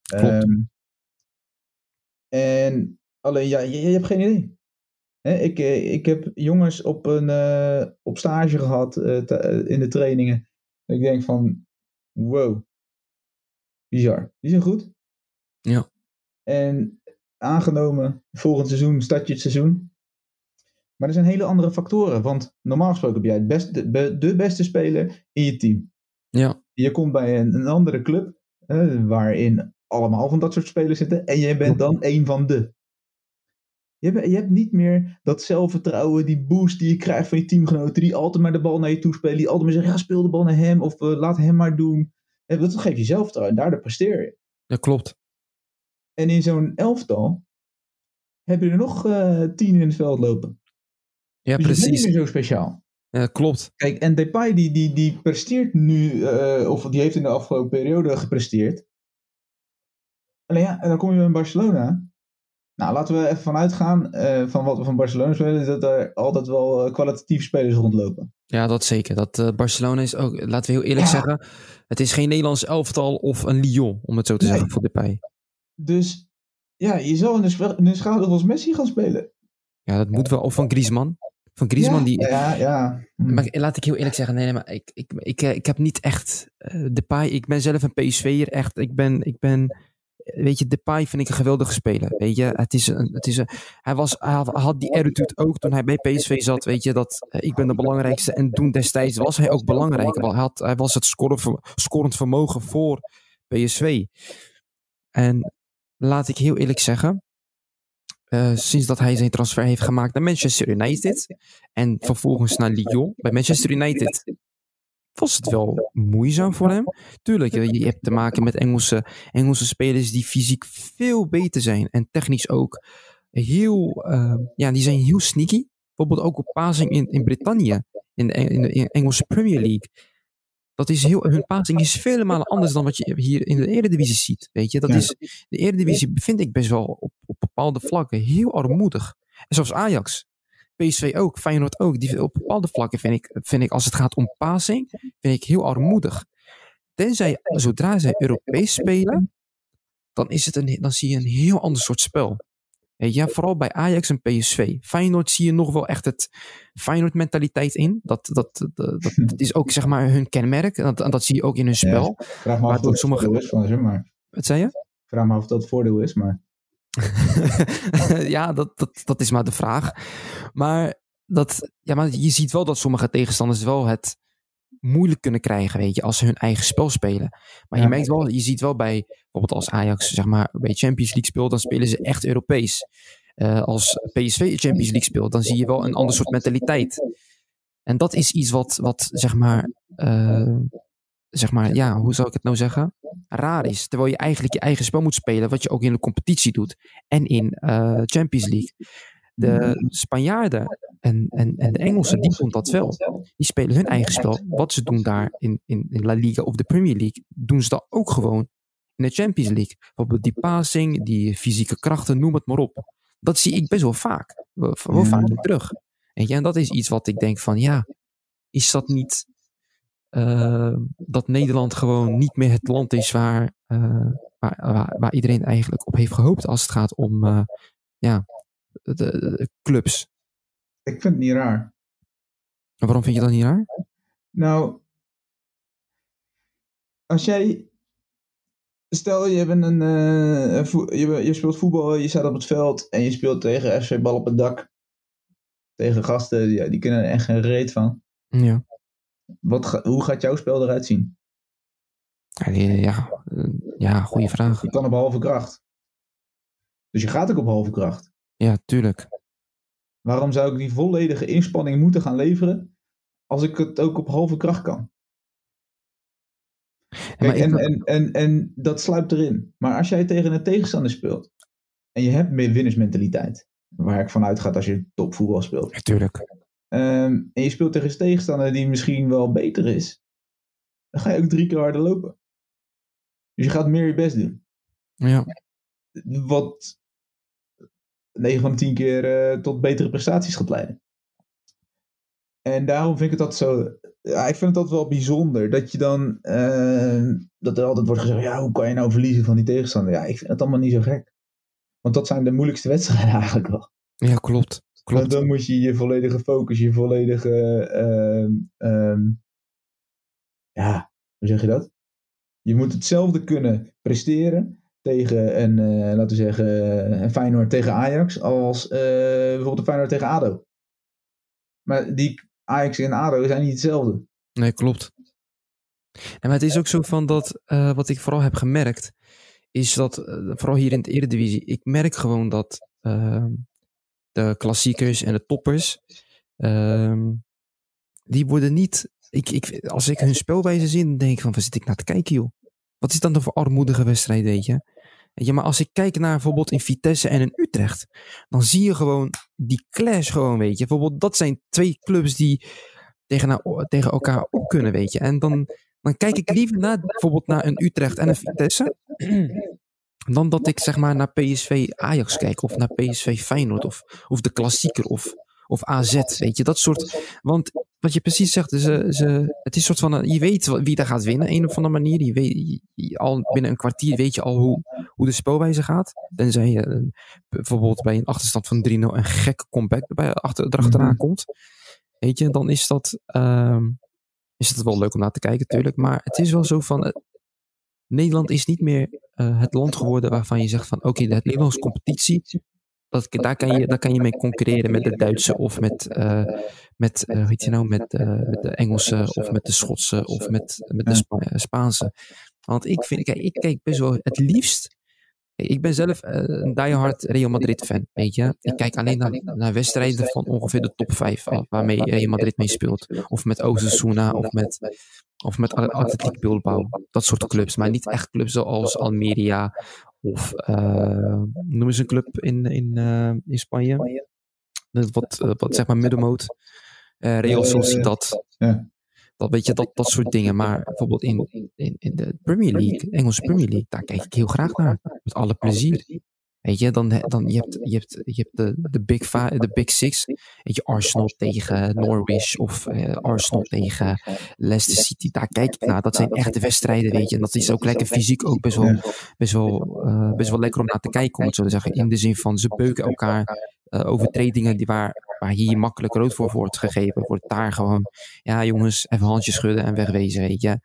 En alleen, je hebt geen idee. Ik heb jongens op stage gehad in de trainingen. Ik denk van, wow, bizar. Die zijn goed. Ja. En aangenomen, volgend seizoen start je het seizoen. Maar er zijn hele andere factoren. Want normaal gesproken ben jij de beste speler in je team. Ja. Je komt bij een andere club, waarin allemaal van dat soort spelers zitten. En jij bent dan een van de. Je hebt niet meer dat zelfvertrouwen, die boost die je krijgt van je teamgenoten. Die altijd maar de bal naar je toe spelen. Die altijd maar zeggen, speel de bal naar hem. Of laat hem maar doen. Dat geeft je zelfvertrouwen. En daardoor presteer je. Dat klopt. En in zo'n elftal heb je er nog 10 in het veld lopen. Ja, dus precies. Dat is niet meer zo speciaal. Ja, klopt. Kijk, en Depay die presteert nu, of die heeft in de afgelopen periode gepresteerd. Alleen en dan kom je in Barcelona. Nou, laten we even vanuit gaan van wat we van Barcelona spelen, is dat er altijd wel kwalitatieve spelers rondlopen. Ja, dat zeker. Dat Barcelona is ook, laten we heel eerlijk zeggen, het is geen Nederlands elftal of een Lyon, om het zo te zeggen, voor Depay. Dus ja, je zal in de schaduw als Messi gaan spelen. Ja, dat moet wel. Of van Griezmann. Van Griezmann Ja. Maar laat ik heel eerlijk zeggen, nee, maar ik heb niet echt Depay. Ik ben zelf een PSV'er, echt. weet je, Depay vind ik een geweldige speler. Weet je, hij had die attitude ook toen hij bij PSV zat. Weet je, dat ik ben de belangrijkste. En toen destijds was hij ook belangrijk. Hij was het scorend vermogen voor PSV. En laat ik heel eerlijk zeggen, sinds dat hij zijn transfer heeft gemaakt naar Manchester United en vervolgens naar Lyon. Bij Manchester United was het wel moeizaam voor hem. Tuurlijk, je hebt te maken met Engelse spelers die fysiek veel beter zijn en technisch ook die zijn heel sneaky. Bijvoorbeeld ook op passing in Brittannië, in de Engelse Premier League. Hun passing is vele malen anders dan wat je hier in de Eredivisie ziet. Weet je, de Eredivisie vind ik best wel op bepaalde vlakken heel armoedig. En zoals Ajax, PSV ook, Feyenoord ook. Die op bepaalde vlakken vind ik als het gaat om passing, vind ik heel armoedig. Zodra zij Europees spelen, dan zie je een heel ander soort spel. Ja, vooral bij Ajax en PSV. Feyenoord zie je nog wel echt het Feyenoord-mentaliteit in. Dat is ook zeg maar hun kenmerk. Dat zie je ook in hun spel. Ja, vraag me af of dat het voordeel is van ze, maar... Wat zei je? Vraag me af of dat het voordeel is, maar... Ja, dat is maar de vraag. Maar je ziet wel dat sommige tegenstanders wel het moeilijk kunnen krijgen, weet je, als ze hun eigen spel spelen. Maar je ziet wel bij, bijvoorbeeld als Ajax, zeg maar, bij Champions League speelt, dan spelen ze echt Europees. Als PSV Champions League speelt, dan zie je wel een ander soort mentaliteit. En dat is iets wat zeg maar, hoe zou ik het nou zeggen? Raar is. Terwijl je eigenlijk je eigen spel moet spelen, wat je ook in de competitie doet. En in Champions League. De Spanjaarden en de Engelsen, die doen dat wel. Die spelen hun eigen spel. Wat ze doen daar in La Liga of de Premier League, doen ze dat ook gewoon in de Champions League. Bijvoorbeeld die passing, die fysieke krachten, noem het maar op. Dat zie ik best wel vaak. Wel vaak terug. En dat is iets wat ik denk van, ja, is dat niet dat Nederland gewoon niet meer het land is waar iedereen eigenlijk op heeft gehoopt als het gaat om de clubs. Ik vind het niet raar. En waarom vind je dat niet raar? Nou, als jij... Stel, je speelt voetbal, je staat op het veld en je speelt tegen FC Bal op het dak. Tegen gasten, die kunnen er echt geen reet van. Ja. Hoe gaat jouw spel eruit zien? Ja, goede vraag. Je kan op halve kracht. Dus je gaat ook op halve kracht. Ja, tuurlijk. Waarom zou ik die volledige inspanning moeten gaan leveren als ik het ook op halve kracht kan? Kijk, en dat sluipt erin. Maar als jij tegen een tegenstander speelt en je hebt meer winnersmentaliteit, waar ik vanuit ga als je topvoetbal speelt. Natuurlijk. En je speelt tegen een tegenstander die misschien wel beter is, dan ga je ook 3 keer harder lopen. Dus je gaat meer je best doen. Ja. Wat 9 van de 10 keer tot betere prestaties gaat leiden. En daarom vind ik het altijd zo... Ja, ik vind het altijd wel bijzonder dat je dan... dat er altijd wordt gezegd, ja, hoe kan je nou verliezen van die tegenstander? Ja, ik vind het allemaal niet zo gek. Want dat zijn de moeilijkste wedstrijden eigenlijk wel. Ja, klopt. Want dan moet je je volledige focus, je volledige... hoe zeg je dat? Je moet hetzelfde kunnen presteren tegen laten we zeggen, een Feyenoord tegen Ajax als bijvoorbeeld een Feyenoord tegen ADO. Maar die Ajax en ADO zijn niet hetzelfde. Nee, klopt. Maar het is ook zo van dat, wat ik vooral heb gemerkt, is dat, vooral hier in de Eredivisie, ik merk gewoon dat de klassiekers en de toppers, die worden niet, als ik hun spelwijze zie, dan denk ik van, waar zit ik naar te kijken, joh? Wat is dan voor armoedige wedstrijd, weet je? Ja, maar als ik kijk naar bijvoorbeeld in Vitesse en in Utrecht, dan zie je gewoon die clash gewoon, weet je. Bijvoorbeeld, dat zijn 2 clubs die tegen elkaar op kunnen, weet je. En dan kijk ik liever bijvoorbeeld naar een Utrecht en een Vitesse, dan dat ik zeg maar naar PSV Ajax kijk, of naar PSV Feyenoord, of de klassieker, of AZ, weet je. Dat soort, want wat je precies zegt, het is soort van, je weet wie daar gaat winnen, een of andere manier. Je weet, al binnen een kwartier weet je al hoe de spelwijze gaat. Tenzij je bijvoorbeeld bij een achterstand van 3-0 een gekke comeback erachteraan komt. Weet je, dan is dat wel leuk om naar te kijken, natuurlijk. Maar het is wel zo van, Nederland is niet meer het land geworden waarvan je zegt van oké, de Nederlandse competitie, daar kan je mee concurreren met de Duitse of met weet je nou, met de Engelse of met de Schotse of met de Spaanse. Want ik kijk best wel het liefst. Ik ben zelf een diehard Real Madrid fan, weet je. Ik kijk alleen naar wedstrijden van ongeveer de top 5 waarmee Real Madrid mee speelt. Of met Osasuna of met Athletic Bilbao. Dat soort clubs. Maar niet echt clubs zoals Almeria of noem eens een club in Spanje. Wat zeg maar middenmoot. Real Sociedad. Dat weet je, dat soort dingen. Maar bijvoorbeeld in de Premier League, Engelse Premier League, daar kijk ik heel graag naar. Met alle plezier. Weet je, je hebt de Big Six. Weet je, Arsenal tegen Norwich of Arsenal tegen Leicester City. Daar kijk ik naar. Dat zijn echte wedstrijden, weet je. En dat is ook lekker fysiek ook best wel lekker om naar te kijken, om het zo te zeggen. In de zin van, ze beuken elkaar. Overtredingen waar hier makkelijk rood voor wordt gegeven, wordt daar gewoon, ja jongens, even handjes schudden en wegwezen, weet je.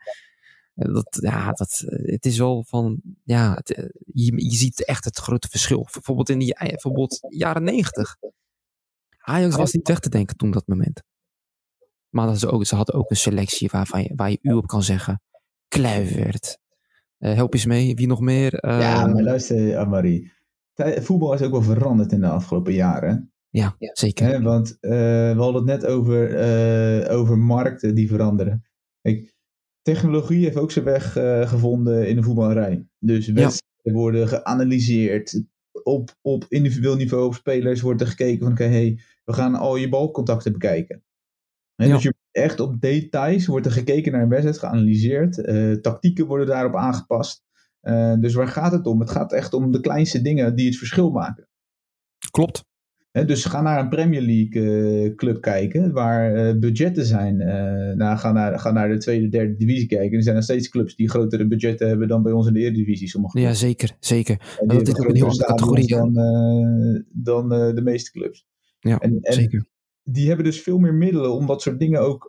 Het is wel van, ja, je ziet echt het grote verschil. Bijvoorbeeld jaren 90. Ajax was niet weg te denken toen dat moment. Maar ze hadden ook een selectie waar je u op kan zeggen. Kluivert. Help eens mee, wie nog meer? Ja, maar luister, Amari. Voetbal is ook wel veranderd in de afgelopen jaren. Ja, zeker. Want we hadden het net over markten die veranderen. Kijk, technologie heeft ook zijn weg gevonden in de voetballerij. Dus wedstrijden worden geanalyseerd. Op individueel niveau, op spelers wordt er gekeken van oké, we gaan al je balcontacten bekijken. Dus echt op details wordt er gekeken naar een wedstrijd, geanalyseerd. Tactieken worden daarop aangepast. Dus waar gaat het om? Het gaat echt om de kleinste dingen die het verschil maken. Klopt. Dus ga naar een Premier League club kijken, waar budgetten zijn. Ga naar de tweede, derde divisie kijken. Er zijn nog steeds clubs die grotere budgetten hebben dan bij ons in de Eredivisie. Ja, zeker. En dat is ook een heel andere categorie dan de meeste clubs. Ja, en zeker. Die hebben dus veel meer middelen om dat soort dingen ook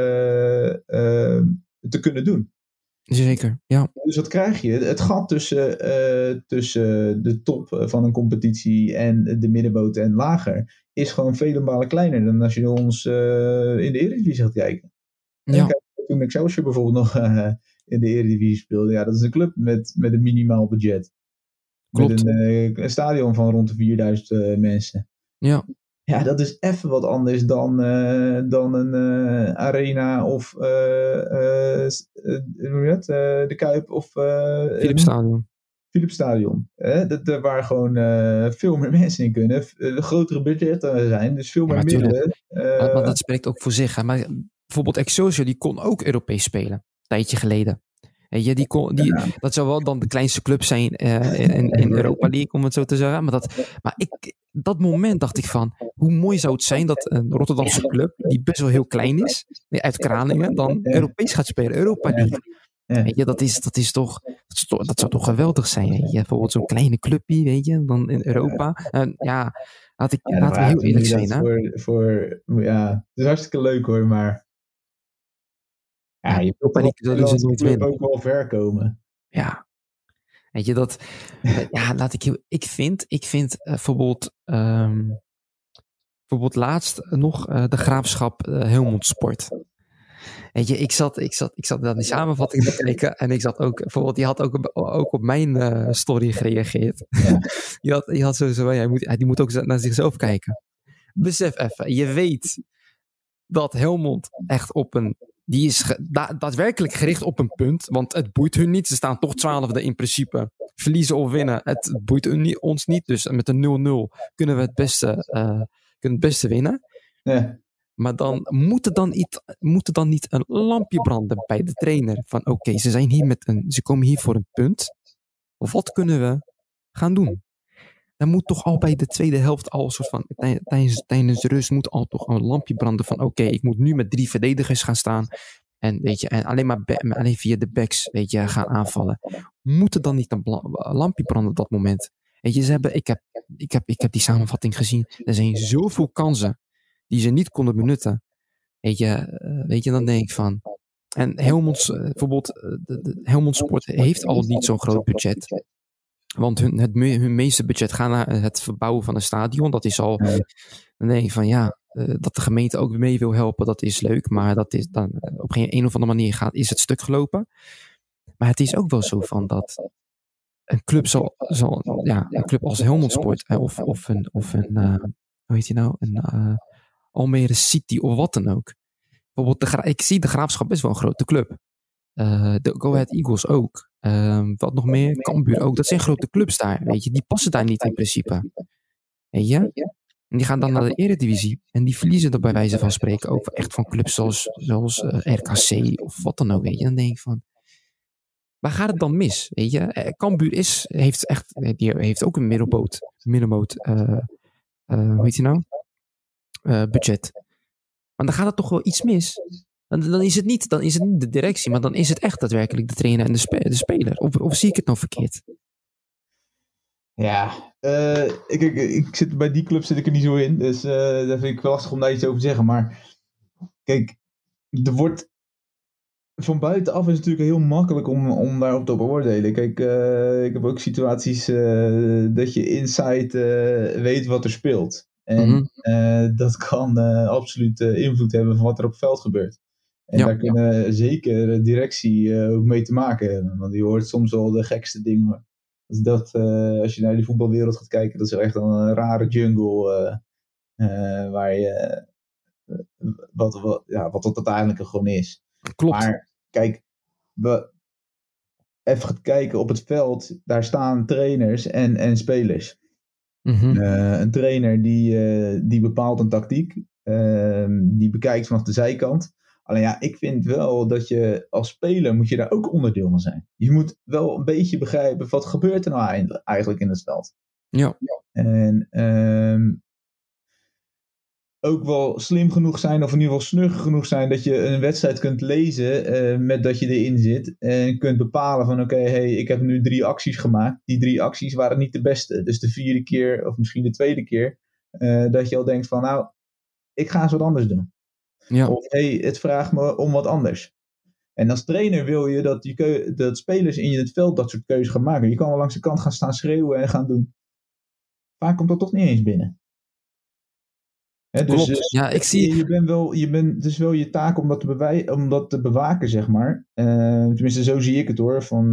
te kunnen doen. Zeker, ja. Dus wat krijg je? Het gat tussen de top van een competitie en de middenmoot en lager is gewoon vele malen kleiner dan als je ons in de Eredivisie gaat kijken. Ja. Kijk, toen Excelsior bijvoorbeeld nog in de Eredivisie speelde, ja, dat is een club met een minimaal budget. Klopt. Met een stadion van rond de 4000 mensen. Ja. Ja, dat is even wat anders dan een arena of de Kuip of Philips Stadion. Waar gewoon veel meer mensen in kunnen. Grotere budgetten zijn, dus veel meer middelen. Maar dat spreekt ook voor zich. Hè? Maar bijvoorbeeld Excelsior, die kon ook Europees spelen. Een tijdje geleden. Dat zou wel dan de kleinste club zijn in Europa League, om het zo te zeggen. Maar dat moment dacht ik van, hoe mooi zou het zijn dat een Rotterdamse club, die best wel heel klein is, uit Kralingen, dan Europees gaat spelen, Europa League. Weet je, dat zou toch geweldig zijn. Weet je? Bijvoorbeeld zo'n kleine clubje, weet je, dan in Europa. Laten we heel eerlijk zijn. Het is hartstikke leuk hoor, maar je wilt ook wel ver komen. Ja. Weet je, dat... Ik vind bijvoorbeeld laatst nog de Graafschap Helmond Sport. Weet je, ik zat naar die samenvatting te kijken en ik zat ook, bijvoorbeeld, die had ook op mijn story gereageerd. Ja. die had sowieso, die moet ook naar zichzelf kijken. Besef even, je weet dat Helmond echt die is daadwerkelijk gericht op een punt, want het boeit hun niet. Ze staan toch 12e in principe. Verliezen of winnen, het boeit ons niet. Dus met een 0-0 kunnen we het beste winnen. Ja. Maar dan moet er dan niet een lampje branden bij de trainer. Van oké, ze komen hier voor een punt. Wat kunnen we gaan doen? Dan moet toch al bij de tweede helft al een soort van, tijdens de rust moet al toch een lampje branden van oké, ik moet nu met 3 verdedigers gaan staan. En weet je, en alleen via de backs, weet je, gaan aanvallen. Moet er dan niet een lampje branden op dat moment? Weet je, ik heb die samenvatting gezien. Er zijn zoveel kansen die ze niet konden benutten. Weet je, dan denk ik van, En Helmond, bijvoorbeeld, de Helmond Sport heeft al niet zo'n groot budget. Want hun meeste budget gaat naar het verbouwen van een stadion. Dat is al, dan denk je van dat de gemeente ook mee wil helpen, dat is leuk. Maar dat is dan op een of andere manier is het stuk gelopen. Maar het is ook wel zo van dat een club een club als Helmond Sport of een hoe heet die nou? Een Almere City of wat dan ook. Bijvoorbeeld, ik zie de Graafschap best wel een grote club. De Go Ahead Eagles ook. Wat nog meer? Cambuur ook. Dat zijn grote clubs daar, weet je. Die passen daar niet in principe. Weet je? En die gaan dan naar de Eredivisie. En die verliezen er bij wijze van spreken ook echt van clubs zoals RKC of wat dan ook, weet je. Dan denk ik van, waar gaat het dan mis, weet je? Cambuur heeft ook een middenmoot hoe heet die nou? Budget. Maar dan gaat het toch wel iets mis. Dan is het niet de directie, maar dan is het echt daadwerkelijk de trainer en de speler. Of zie ik het nou verkeerd? Ja, ik zit bij die club zit ik er niet zo in. Dus daar vind ik wel lastig om daar iets over te zeggen. Maar kijk, er wordt van buitenaf is het natuurlijk heel makkelijk om daarop te beoordelen. Kijk, ik heb ook situaties dat je inside weet wat er speelt. En dat kan absoluut invloed hebben van wat er op het veld gebeurt. En daar kunnen zeker directie ook mee te maken hebben. Want je hoort soms wel de gekste dingen. Als je naar die voetbalwereld gaat kijken, dat is echt een rare jungle waar je wat dat uiteindelijk gewoon is. Klopt. Maar kijk, even gaan kijken op het veld, daar staan trainers en spelers. Een trainer die bepaalt een tactiek, die bekijkt vanaf de zijkant. Alleen ik vind wel dat je als speler moet je daar ook onderdeel van zijn. Je moet wel een beetje begrijpen wat gebeurt er nou eigenlijk in het veld. Ja. En ook wel slim genoeg zijn, of in ieder geval snugger genoeg zijn, dat je een wedstrijd kunt lezen met dat je erin zit. En kunt bepalen van ik heb nu 3 acties gemaakt. Die 3 acties waren niet de beste. Dus de 4e keer, of misschien de 2e keer, dat je al denkt van ik ga eens wat anders doen. Ja. Of het vraagt me om wat anders. En als trainer wil je dat spelers in het veld dat soort keuzes gaan maken. Je kan wel langs de kant gaan staan schreeuwen en gaan doen. Vaak komt dat toch niet eens binnen. Klopt. Dus ik zie... Je bent dus wel je taak om dat te bewaken, zeg maar. Tenminste, zo zie ik het hoor. Van,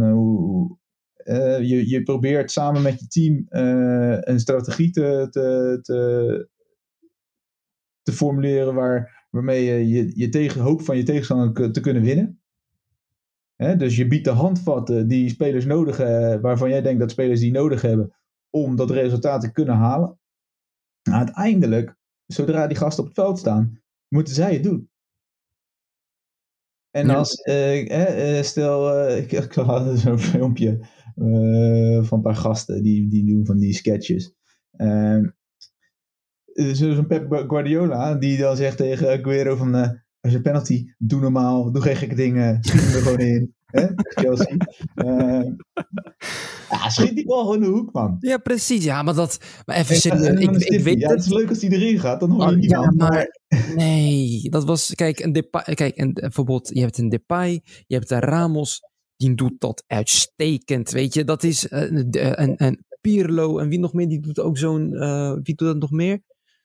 je probeert samen met je team een strategie te formuleren waarmee je hoop van je tegenstander te kunnen winnen. Dus je biedt de handvatten die spelers nodig hebben, waarvan jij denkt dat spelers die nodig hebben om dat resultaat te kunnen halen. Maar uiteindelijk, zodra die gasten op het veld staan, moeten zij het doen. En als, stel, ik had zo'n filmpje van een paar gasten die doen van die sketches. Zo'n Pep Guardiola, die dan zegt tegen Aguero van, als je penalty, doe normaal, doe geen gekke dingen, schiet hem er gewoon in. Chelsea. Schiet die bal gewoon in de hoek, man. Ja, precies. Ja, maar even serieus. Ik weet het is leuk als die erin gaat, dan hoor je niet aan. Maar nee, dat was... Kijk, bijvoorbeeld, je hebt een Depay, je hebt een Ramos, die doet dat uitstekend, weet je. Dat is een Pirlo, en wie nog meer, die doet ook zo'n... wie doet dat nog meer?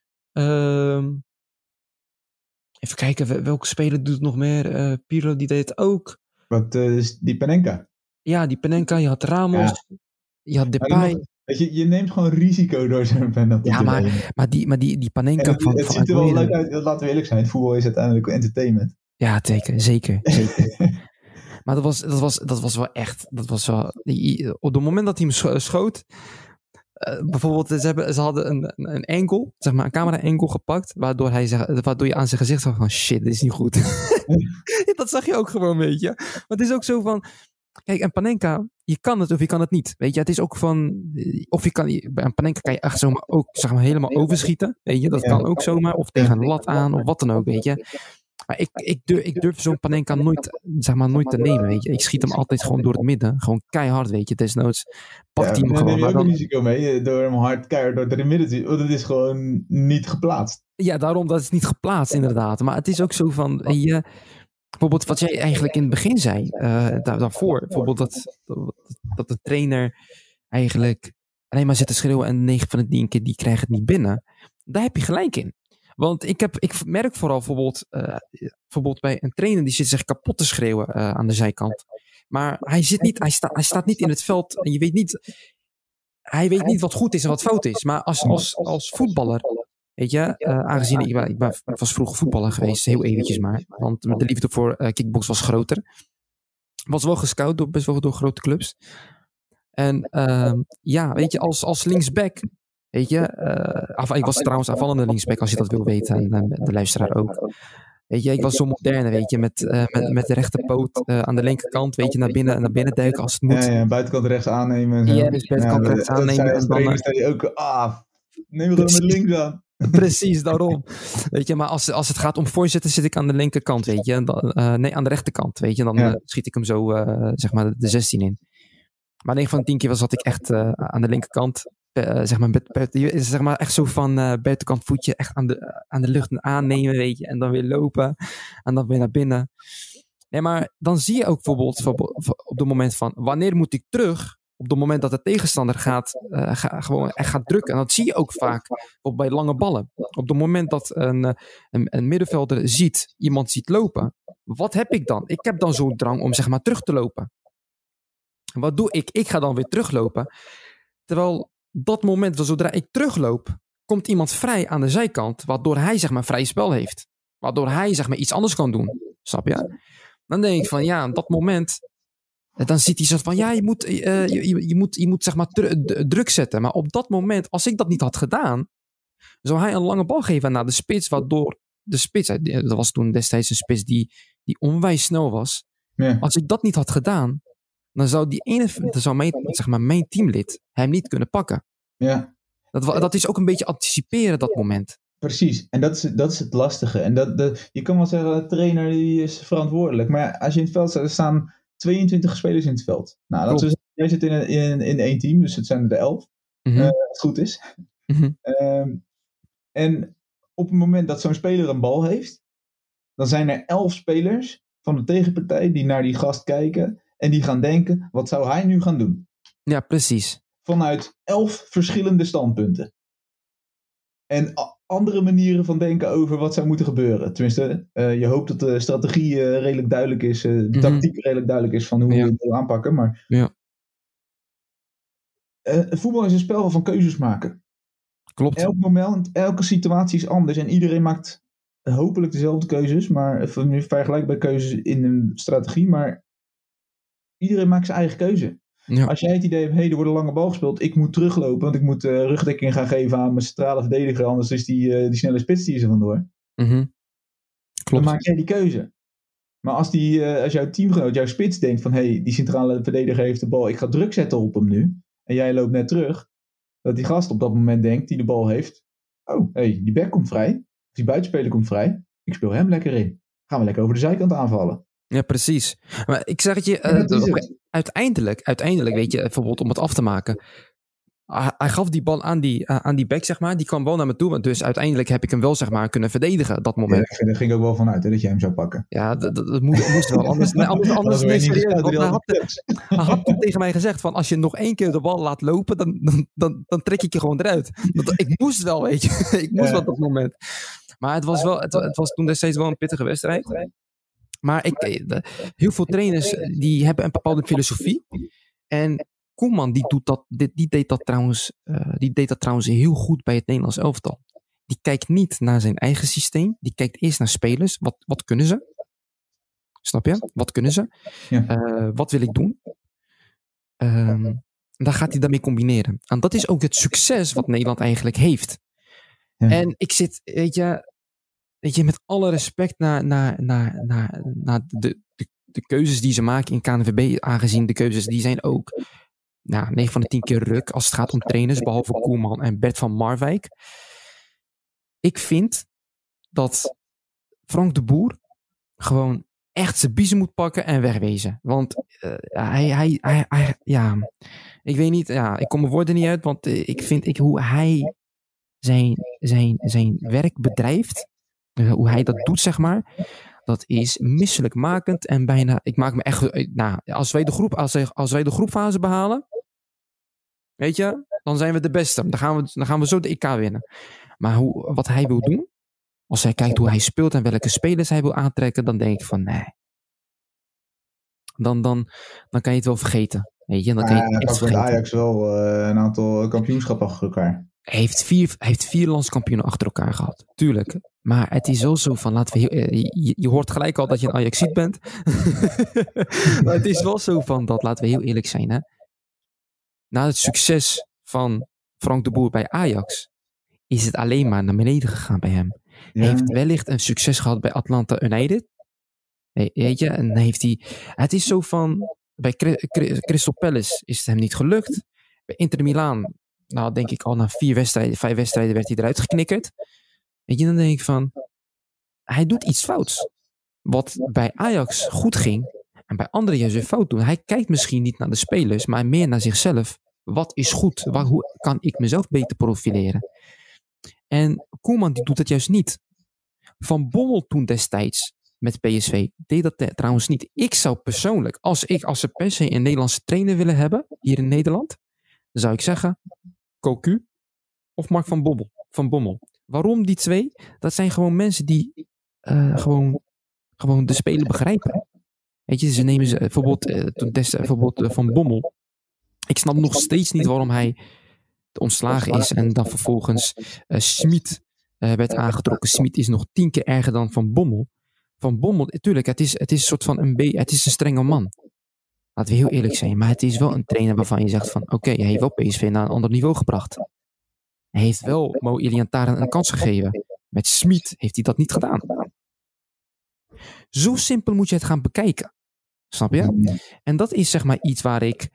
Even kijken, welke speler doet het nog meer? Pirlo, die deed het ook. Die Panenka. Ja, die Panenka, je had Ramos, je had Depay. Weet je neemt gewoon risico door zo'n penalty. Ja, maar die Panenka het ziet er wel leuk uit, laten we eerlijk zijn. Het voetbal is uiteindelijk entertainment. Ja, zeker. Maar dat was wel echt, op het moment dat hij hem schoot, bijvoorbeeld, ze hadden een angle, zeg maar een camera angle gepakt, waardoor je aan zijn gezicht zag van shit, dit is niet goed. Dat zag je ook gewoon, weet je. Maar het is ook zo van, kijk, en Panenka, je kan het of je kan het niet, weet je. Het is ook van, of je kan, bij een Panenka kan je echt zomaar ook, zeg maar, helemaal overschieten, weet je. Dat kan ook zomaar, of tegen een lat aan, of wat dan ook, weet je. Maar ik durf zo'n Panenka nooit te nemen, weet je. Ik schiet hem altijd gewoon door het midden. Gewoon keihard, weet je. Desnoods pakt hij hem gewoon. Daar neem je ook een risico mee, door hem hard keihard door het midden te zien. Want het is gewoon niet geplaatst. Ja, daarom, dat is niet geplaatst inderdaad. Maar het is ook zo van, bijvoorbeeld wat jij eigenlijk in het begin zei, daarvoor, bijvoorbeeld dat de trainer eigenlijk alleen maar zit te schreeuwen en 9 van de 10 keer die krijgen het niet binnen. Daar heb je gelijk in. Want ik merk vooral bijvoorbeeld bij een trainer die zit zich kapot te schreeuwen aan de zijkant. Maar hij staat niet in het veld en hij weet niet wat goed is en wat fout is. Maar als voetballer, weet je, aangezien ik was vroeger voetballer geweest, heel eventjes maar. Want de liefde voor kickbox was groter. Was wel gescout best wel door grote clubs. En weet je, als linksback, weet je, ik was trouwens aanvallende linksback als je dat wil weten en de luisteraar ook. Weet je, ik was zo moderne, weet je, met de rechterpoot aan de linkerkant, weet je, naar binnen duiken als het moet. Ja, buitenkant rechts aannemen. Ja, dus buitenkant rechts aannemen. En dan sta je ook, neem er gewoon met links aan. Precies, daarom. Weet je, maar als het gaat om voorzetten, zit ik aan de linkerkant, weet je. Nee, aan de rechterkant, weet je. Dan schiet ik hem zo, zeg maar, de 16 in. Maar 9 van de 10 keer zat ik echt aan de linkerkant. Zeg maar echt zo van buitenkant voetje echt aan de lucht aannemen, weet je. En dan weer lopen. En dan weer naar binnen. Nee, maar dan zie je ook bijvoorbeeld op het moment van wanneer moet ik terug? Op het moment dat de tegenstander gewoon echt gaat drukken. En dat zie je ook vaak bij lange ballen. Op het moment dat een middenvelder iemand ziet lopen. Wat heb ik dan? Ik heb dan zo'n drang om zeg maar terug te lopen. Wat doe ik? Ik ga dan weer teruglopen. Terwijl dat moment, zodra ik terugloop, komt iemand vrij aan de zijkant, waardoor hij zeg maar vrij spel heeft. Waardoor hij zeg maar iets anders kan doen. Snap je? Dan denk ik van ja, op dat moment, dan ziet hij zo van ja, je moet zeg maar druk zetten. Maar op dat moment, als ik dat niet had gedaan, zou hij een lange bal geven naar de spits, waardoor de spits, dat was toen destijds een spits die onwijs snel was. Ja. Als ik dat niet had gedaan, dan zou mijn teamlid hem niet kunnen pakken. Ja. Dat is ook een beetje anticiperen, dat moment. Precies, en dat is het lastige. En je kan wel zeggen, de trainer die is verantwoordelijk. Maar als je in het veld staat, er staan 22 spelers in het veld. Nou, jij zit in één team, dus het zijn er 11. Mm-hmm. Als het goed is. Mm-hmm. En op het moment dat zo'n speler een bal heeft, dan zijn er 11 spelers van de tegenpartij die naar die gast kijken. En die gaan denken, wat zou hij nu gaan doen? Ja, precies. Vanuit 11 verschillende standpunten. En andere manieren van denken over wat zou moeten gebeuren. Tenminste, je hoopt dat de strategie redelijk duidelijk is. De tactiek redelijk duidelijk is van hoe je het wil aanpakken. Maar voetbal is een spel van keuzes maken. Klopt. Elk moment, elke situatie is anders. En iedereen maakt hopelijk dezelfde keuzes. Maar even nu vergelijkbaar keuzes in een strategie. Maar iedereen maakt zijn eigen keuze. Ja. Als jij het idee hebt, er wordt een lange bal gespeeld, ik moet teruglopen, want ik moet rugdekking gaan geven aan mijn centrale verdediger, anders is die snelle spits die is er vandoor. Mm-hmm. Klopt. Dan maak jij die keuze. Maar als jouw teamgenoot, jouw spits denkt van, die centrale verdediger heeft de bal, ik ga druk zetten op hem nu, en jij loopt net terug, dat die gast op dat moment denkt, die de bal heeft, die back komt vrij, of die buitenspeler komt vrij, ik speel hem lekker in. Gaan we lekker over de zijkant aanvallen. Ja, precies. Maar ik zeg het je, uiteindelijk, weet je, bijvoorbeeld om het af te maken. Hij gaf die bal aan die back, zeg maar. Die kwam wel naar me toe. Dus uiteindelijk heb ik hem wel, zeg maar, kunnen verdedigen, dat moment. Ja, daar ging ik ook wel vanuit, dat jij hem zou pakken. Ja, dat moest wel. Anders niet serieus. Hij had tegen mij gezegd van, als je nog 1 keer de bal laat lopen, dan trek ik je gewoon eruit. Ik moest wel, weet je. Ik moest wel op dat moment. Maar het was toen destijds wel een pittige wedstrijd. Maar heel veel trainers die hebben een bepaalde filosofie. En Koeman die deed dat trouwens heel goed bij het Nederlands elftal. Die kijkt niet naar zijn eigen systeem. Die kijkt eerst naar spelers. Wat kunnen ze? Snap je? Wat kunnen ze? Ja. Wat wil ik doen? Dan gaat hij daarmee combineren. En dat is ook het succes wat Nederland eigenlijk heeft. Ja. En ik zit, weet je, met alle respect naar de keuzes die ze maken in KNVB, aangezien de keuzes die zijn ook 9 van de 10 keer ruk als het gaat om trainers, behalve Koeman en Bert van Marwijk. Ik vind dat Frank de Boer gewoon echt zijn biezen moet pakken en wegwezen. Want ik weet niet, ik kom mijn woorden niet uit, want ik vind hoe hij zijn werk bedrijft, hoe hij dat doet, zeg maar. Dat is misselijkmakend en bijna... Ik maak me echt... Nou, als wij de groepfase behalen... Weet je, dan zijn we de beste. Dan gaan we zo de EK winnen. Maar wat hij wil doen... Als hij kijkt hoe hij speelt en welke spelers hij wil aantrekken... Dan denk ik van, nee. Dan kan je het wel vergeten. Weet je, dan kan je het echt vergeten. Ajax wel een aantal kampioenschappen achter elkaar. Hij heeft 4 landskampioenen achter elkaar gehad. Tuurlijk. Maar het is wel zo van, je hoort gelijk al dat je een Ajaxiet bent. Maar het is wel zo van, laten we heel eerlijk zijn. Hè? Na het succes van Frank de Boer bij Ajax, is het alleen maar naar beneden gegaan bij hem. Ja. Hij heeft wellicht een succes gehad bij Atlanta United. Weet je, en heeft hij... Het is zo van, bij Crystal Palace is het hem niet gelukt. Bij Inter Milaan, nou denk ik al na 5 wedstrijden werd hij eruit geknikkerd. Weet je, dan denk ik van, hij doet iets fouts. Wat bij Ajax goed ging, en bij anderen juist weer fout doen. Hij kijkt misschien niet naar de spelers, maar meer naar zichzelf. Wat is goed? Hoe kan ik mezelf beter profileren? En Koeman die doet het juist niet. Van Bommel toen destijds met PSV deed dat trouwens niet. Ik zou persoonlijk, als ze per se een Nederlandse trainer willen hebben, hier in Nederland, dan zou ik zeggen, Cocu of Mark van Bommel. Waarom die twee? Dat zijn gewoon mensen die gewoon de spelen begrijpen. Weet je, ze nemen bijvoorbeeld Van Bommel. Ik snap nog steeds niet waarom hij ontslagen is en dan vervolgens Smit werd aangetrokken. Smit is nog 10 keer erger dan Van Bommel. Van Bommel, natuurlijk, het is een soort van het is een strenge man. Laten we heel eerlijk zijn, maar het is wel een trainer waarvan je zegt van oké, hij heeft wel PSV naar een ander niveau gebracht. Hij heeft wel Mo Iliantaren een kans gegeven. Met Smit heeft hij dat niet gedaan. Zo simpel moet je het gaan bekijken. Snap je? En dat is zeg maar iets waar ik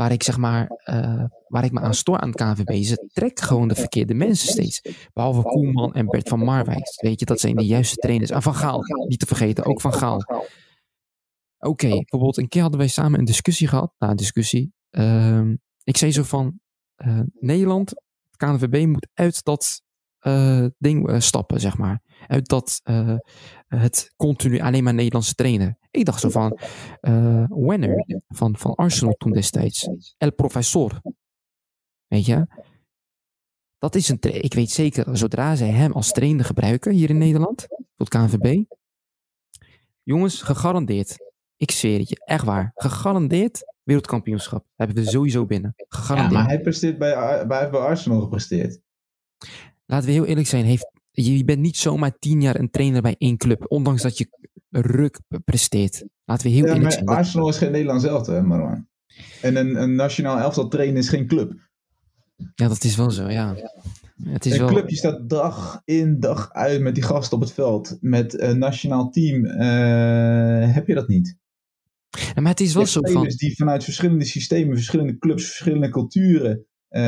me aan stoor aan het KNVB. Ze trekken gewoon de verkeerde mensen steeds. Behalve Koeman en Bert van Marwijk. Weet je, dat zijn de juiste trainers. En Van Gaal, niet te vergeten, ook Van Gaal. Oké, bijvoorbeeld een keer hadden wij samen een discussie gehad. Nou, een discussie. Ik zei zo van, Nederland, het KNVB moet uit dat ding stappen, zeg maar. Uit dat het continu alleen maar Nederlandse trainer. Ik dacht zo van Wenner van Arsenal toen destijds. El Professor. Weet je? Dat is ik weet zeker, zodra zij hem als trainer gebruiken hier in Nederland, tot KNVB. Jongens, gegarandeerd. Ik zweer het je, echt waar. Gegarandeerd wereldkampioenschap. Hebben we sowieso binnen. Gegarandeerd. Ja, maar hij presteert bij Arsenal gepresteerd. Laten we heel eerlijk zijn. Je bent niet zomaar 10 jaar een trainer bij 1 club. Ondanks dat je ruk presteert. Laten we heel eerlijk zijn. Arsenal is geen Nederlands elftal, Marwan. En een nationaal elftal trainen is geen club. Ja, dat is wel zo, ja. Het is een clubje staat dag in, dag uit met die gasten op het veld. Met een nationaal team heb je dat niet. Ja, maar het is wel zo van... spelers die vanuit verschillende systemen, verschillende clubs, verschillende culturen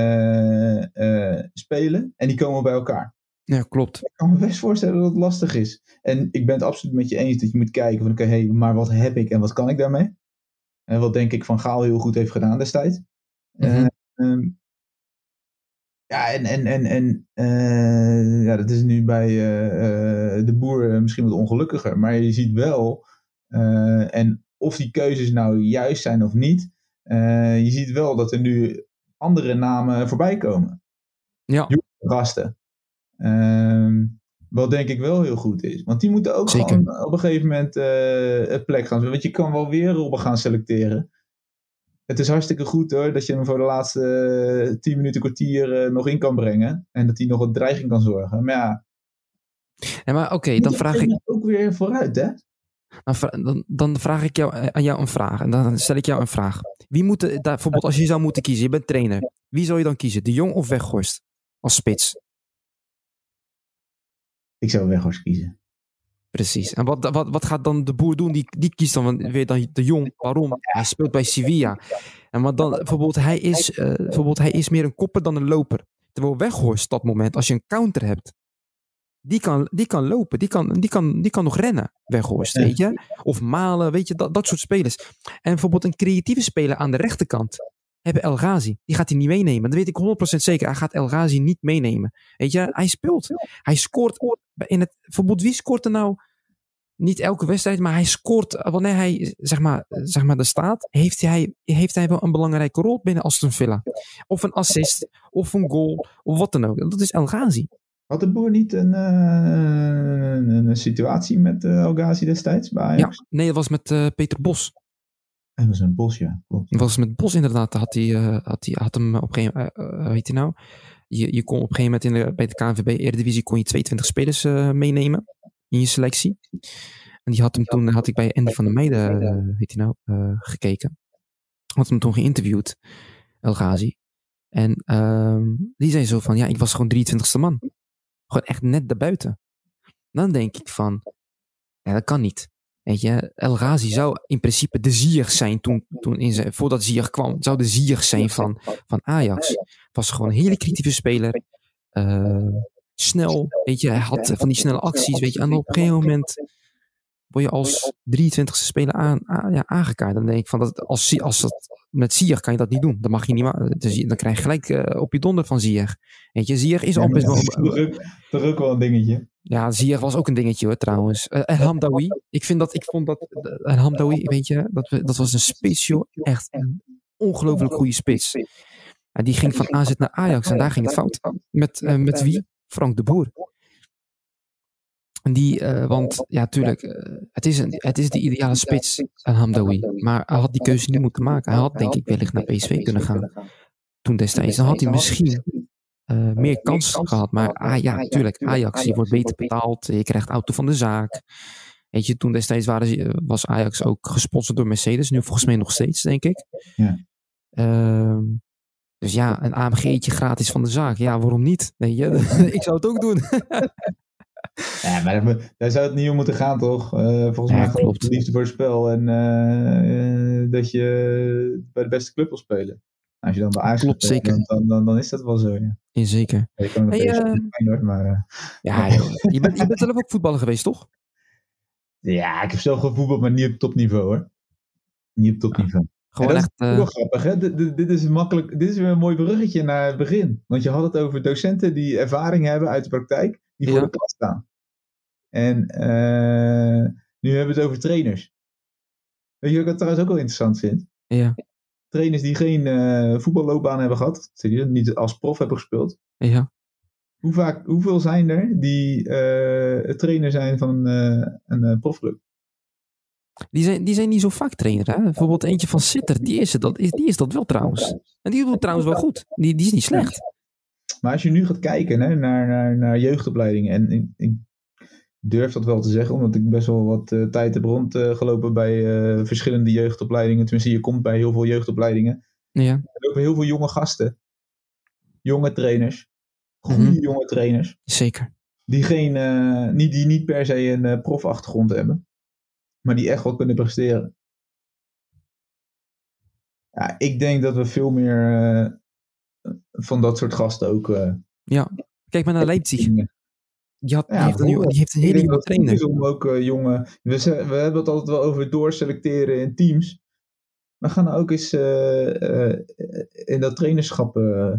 spelen. En die komen bij elkaar. Ja, klopt. Ik kan me best voorstellen dat het lastig is. En ik ben het absoluut met je eens dat je moet kijken van oké, maar wat heb ik en wat kan ik daarmee? En wat denk ik Van Gaal heel goed heeft gedaan destijds. Ja, dat is nu bij de Boer misschien wat ongelukkiger. Maar je ziet wel, en of die keuzes nou juist zijn of niet, je ziet wel dat er nu andere namen voorbij komen. Ja. Gasten. Wat denk ik wel heel goed is. Want die moeten ook zeker gewoon op een gegeven moment een plek gaan. Want je kan wel weer Robben gaan selecteren. Het is hartstikke goed hoor, dat je hem voor de laatste 10 minuten, kwartier nog in kan brengen. En dat hij nog wat dreiging kan zorgen. Maar ja. Ja, maar oké, dan vraag ik... ook weer vooruit, hè? Dan vraag ik aan jou een vraag. En dan stel ik jou een vraag. Wie moet daar, bijvoorbeeld als je zou moeten kiezen, je bent trainer. Wie zou je dan kiezen? De Jong of Weghorst? Als spits? Ik zou Weghorst kiezen. Precies. En wat gaat dan de Boer doen? Die kiest dan weer de Jong. Waarom? Hij speelt bij Sevilla. En maar dan, bijvoorbeeld, hij is meer een kopper dan een loper. Terwijl Weghorst, dat moment, als je een counter hebt, die kan lopen. Die kan nog rennen, Weghorst, weet je? Of Malen, weet je, dat soort spelers. En bijvoorbeeld een creatieve speler aan de rechterkant hebben El Ghazi. Die gaat hij niet meenemen. Dat weet ik 100% zeker. Hij gaat El Ghazi niet meenemen. Weet je, hij speelt. Hij scoort. Bijvoorbeeld, wie scoort er nou niet elke wedstrijd, maar hij scoort. Wanneer hij zeg maar er staat, heeft hij wel een belangrijke rol binnen Aston Villa. Of een assist, of een goal, of wat dan ook. Dat is El Ghazi. Had de Boer niet een situatie met El Ghazi destijds bij Ajax? Ja, nee, dat was met Peter Bos. Dat was een Bos, ja. Klopt. Dat was met Bos inderdaad. Had hem op een gegeven moment, weet je nou? Je kon op een gegeven moment bij de KNVB Eredivisie kon je 22 spelers meenemen in je selectie. En die had ik bij Andy van der Meijden, gekeken. Had hem toen geïnterviewd, El Ghazi. En die zei zo van, ja, ik was gewoon 23ste man. Gewoon echt net daarbuiten. Dan denk ik van, ja, dat kan niet. Weet je, El Ghazi zou in principe de Ziyech zijn voordat Ziyech kwam. Zou de Ziyech zijn van Ajax. Was gewoon een hele creatieve speler. Snel, weet je, hij had van die snelle acties, weet je. En op een gegeven moment word je als 23e speler aangekaart. Dan denk ik van, als dat met Ziyech kan je dat niet doen. Dat mag je niet maken. Dan krijg je gelijk op je donder van Ziyech. Weet je, Ziyech is al best wel... Toch ook wel een dingetje. Ja, Ziyech was ook een dingetje hoor, trouwens. El Hamdaoui. Ik vond dat El Hamdaoui, weet je, dat was een spits, joh. Echt een ongelooflijk goede spits. En die ging van AZ naar Ajax en daar ging het fout. Met wie? Frank de Boer. En want ja, tuurlijk, het is de ideale spits, El Hamdaoui. Maar hij had die keuze niet moeten maken. Hij had denk ik wellicht naar PSV kunnen gaan. Toen destijds. Dan had hij misschien meer kans gehad. Maar ja, natuurlijk, Ajax, je wordt beter betaald. Je krijgt auto van de zaak. Weet je, toen destijds was Ajax ook gesponsord door Mercedes. Nu volgens mij nog steeds, denk ik. Ja. Dus ja, een AMG'tje gratis van de zaak. Ja, waarom niet? Weet je? Ik zou het ook doen. Ja, maar daar zou het niet om moeten gaan, toch? Volgens mij gaat het liefde voor het spel. En dat je bij de beste club wil spelen. Als je dan bij Ajax klopt, zeker. Dan is dat wel zo, ja. Ja, zeker. Ja, je kan nog maar... Ja, je bent zelf ook voetballer geweest, toch? Ja, ik heb zelf gevoetbald, maar niet op topniveau, hoor. Niet op topniveau. Gewoon dat echt... is wel grappig, hè? Dit is weer een mooi bruggetje naar het begin. Want je had het over docenten die ervaring hebben uit de praktijk, die voor de klas staan. En nu hebben we het over trainers. Weet je wat ik trouwens ook wel interessant vind? Ja. Trainers die geen voetballoopbaan hebben gehad, niet als prof hebben gespeeld. Ja. Hoeveel zijn er die trainer zijn van een profclub? Die zijn niet zo vaak trainer. Hè? Bijvoorbeeld eentje van Sitter, die is dat wel trouwens. En die doet het trouwens wel goed. Die is niet slecht. Maar als je nu gaat kijken hè, naar jeugdopleidingen. En ik durf dat wel te zeggen, omdat ik best wel wat tijd heb rondgelopen bij verschillende jeugdopleidingen. Tenminste, je komt bij heel veel jeugdopleidingen. Ja. Er lopen heel veel jonge gasten. Jonge trainers. Goede jonge trainers. Zeker. Die niet per se een profachtergrond hebben. Maar die echt wel kunnen presteren. Ja, ik denk dat we veel meer van dat soort gasten ook... ja, kijk maar naar Leipzig. Die heeft een hele jonge trainer. Het is om ook we hebben het altijd wel over doorselecteren in teams. Maar gaan ook eens in dat trainerschap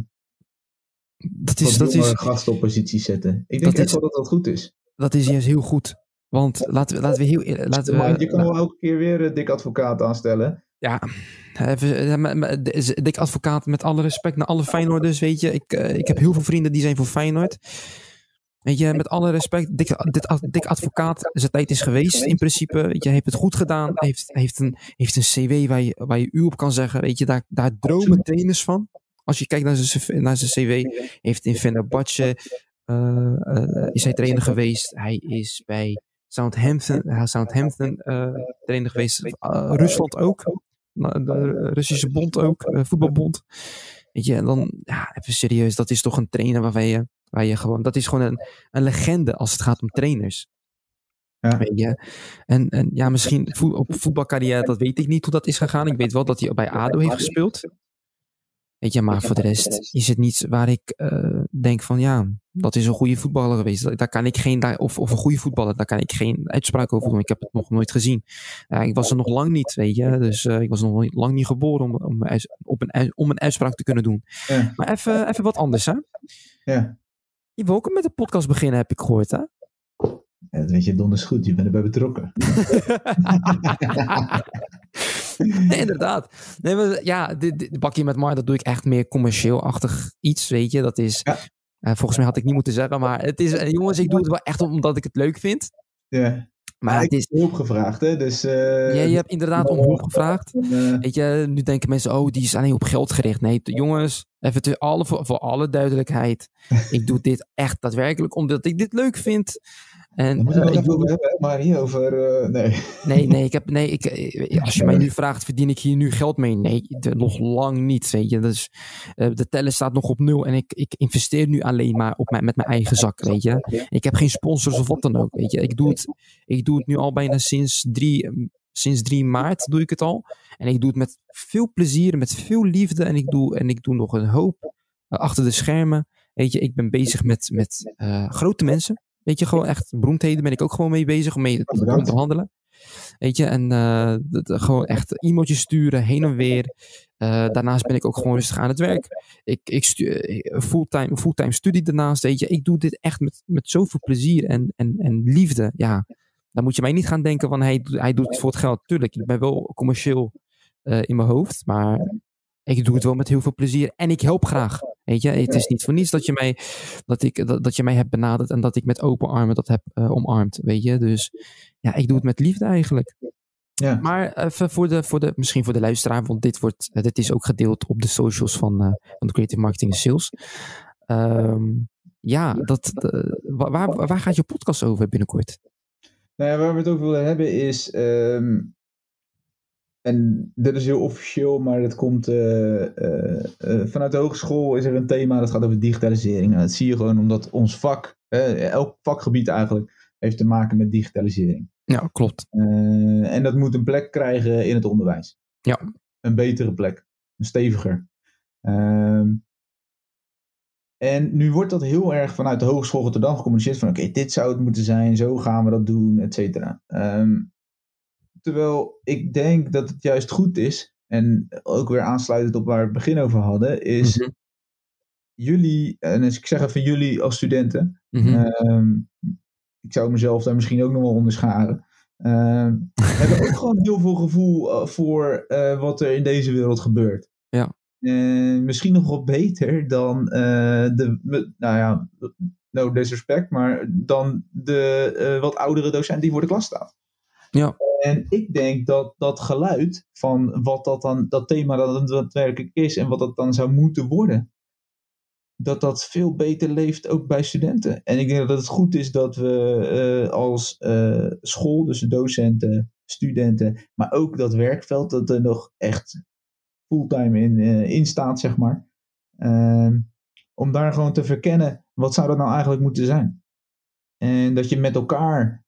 gasten op posities zetten. Ik denk echt wel dat dat goed is. Dat is juist heel goed. Want laten we je kan wel elke keer weer een dik advocaat aanstellen. Ja, dik advocaat met alle respect naar alle Feyenoorders, weet je. Ik heb heel veel vrienden die zijn voor Feyenoord. Weet je, met alle respect, dik advocaat, zijn tijd is geweest in principe. Weet je, hij heeft het goed gedaan. Hij heeft een cv waar je u op kan zeggen. Weet je, daar dromen trainers van. Als je kijkt naar zijn cv, heeft in Fenerbahce is hij trainer geweest. Hij is bij Southampton trainer geweest. Rusland ook. De Russische bond ook. Voetbalbond. Weet je, en dan, ja, even serieus, dat is toch een trainer waar je gewoon, dat is gewoon een legende als het gaat om trainers. Ja. Weet je? En ja, misschien op voetbalcarrière, dat weet ik niet hoe dat is gegaan. Ik weet wel dat hij bij ADO heeft gespeeld. Weet je, maar voor de rest is het niet waar ik denk van ja, dat is een goede voetballer geweest. Daar kan ik geen, of een goede voetballer, daar kan ik geen uitspraak over doen. Ik heb het nog nooit gezien. Ik was er nog lang niet, weet je. Dus ik was nog lang niet geboren om een uitspraak te kunnen doen. Ja. Maar even wat anders, hè? Ja. Je wil ook met de podcast beginnen, heb ik gehoord, hè? Dat weet je donders goed, je bent erbij betrokken. Nee, inderdaad. Nee, maar, ja, dit bakje met Mar, dat doe ik echt meer commercieel-achtig iets, weet je. Dat is, volgens mij had ik niet moeten zeggen, maar het is, jongens, ik doe het wel echt omdat ik het leuk vind. Ja. Maar het is hulp gevraagd, hè? Dus, ja, je hebt inderdaad om hulp gevraagd. Weet je, nu denken mensen, die is alleen op geld gericht. Nee, jongens, even voor alle duidelijkheid. Ik doe dit echt daadwerkelijk omdat ik dit leuk vind. En, we moeten het nog even over hebben, maar hier over... Nee, als je mij nu vraagt, verdien ik hier nu geld mee? Nee, nog lang niet, weet je. Dus, de teller staat nog op 0 en ik investeer nu alleen maar met mijn eigen zak, weet je. Ik heb geen sponsors of wat dan ook, weet je. Ik doe het nu al bijna sinds 3 maart doe ik het al. En ik doe het met veel plezier, met veel liefde. En ik doe nog een hoop achter de schermen. Weet je, ik ben bezig met grote mensen. Weet je, gewoon echt beroemdheden ben ik ook gewoon mee bezig om mee te onderhandelen. Weet je, en gewoon echt e-mailtjes sturen, heen en weer. Daarnaast ben ik ook gewoon rustig aan het werk. Ik fulltime studie daarnaast, weet je. Ik doe dit echt met zoveel plezier en liefde. Ja, dan moet je mij niet gaan denken van hij doet het voor het geld. Tuurlijk, ik ben wel commercieel in mijn hoofd, maar ik doe het wel met heel veel plezier en ik help graag. Weet je, het is niet voor niets dat je mij hebt benaderd en dat ik met open armen dat heb omarmd, weet je. Dus ja, ik doe het met liefde eigenlijk. Ja. Maar even misschien voor de luisteraar, want dit is ook gedeeld op de socials van de Creative Marketing Sales. Waar gaat je podcast over binnenkort? Nou ja, waar we het over willen hebben is... En dit is heel officieel, maar dat komt vanuit de hogeschool is er een thema dat gaat over digitalisering. En dat zie je gewoon omdat ons vak, elk vakgebied eigenlijk, heeft te maken met digitalisering. Ja, klopt. En dat moet een plek krijgen in het onderwijs. Ja. Een betere plek. Een steviger. En nu wordt dat heel erg vanuit de Hogeschool Rotterdam gecommuniceerd van oké, dit zou het moeten zijn, zo gaan we dat doen, et cetera. Terwijl ik denk dat het juist goed is, en ook weer aansluitend op waar we het begin over hadden, is jullie, en als ik zeg even jullie als studenten, ik zou mezelf daar misschien ook nog wel onder scharen, hebben ook gewoon heel veel gevoel voor wat er in deze wereld gebeurt. Ja. Misschien nog wel beter dan no disrespect, maar dan de wat oudere docent die voor de klas staat. Ja. En ik denk dat dat geluid van wat dat thema dat daadwerkelijk is en wat dat dan zou moeten worden, dat veel beter leeft ook bij studenten. En ik denk dat het goed is dat we als school, dus docenten, studenten, maar ook dat werkveld, dat er nog echt fulltime in staat, zeg maar. Om daar gewoon te verkennen, wat zou dat nou eigenlijk moeten zijn? En dat je met elkaar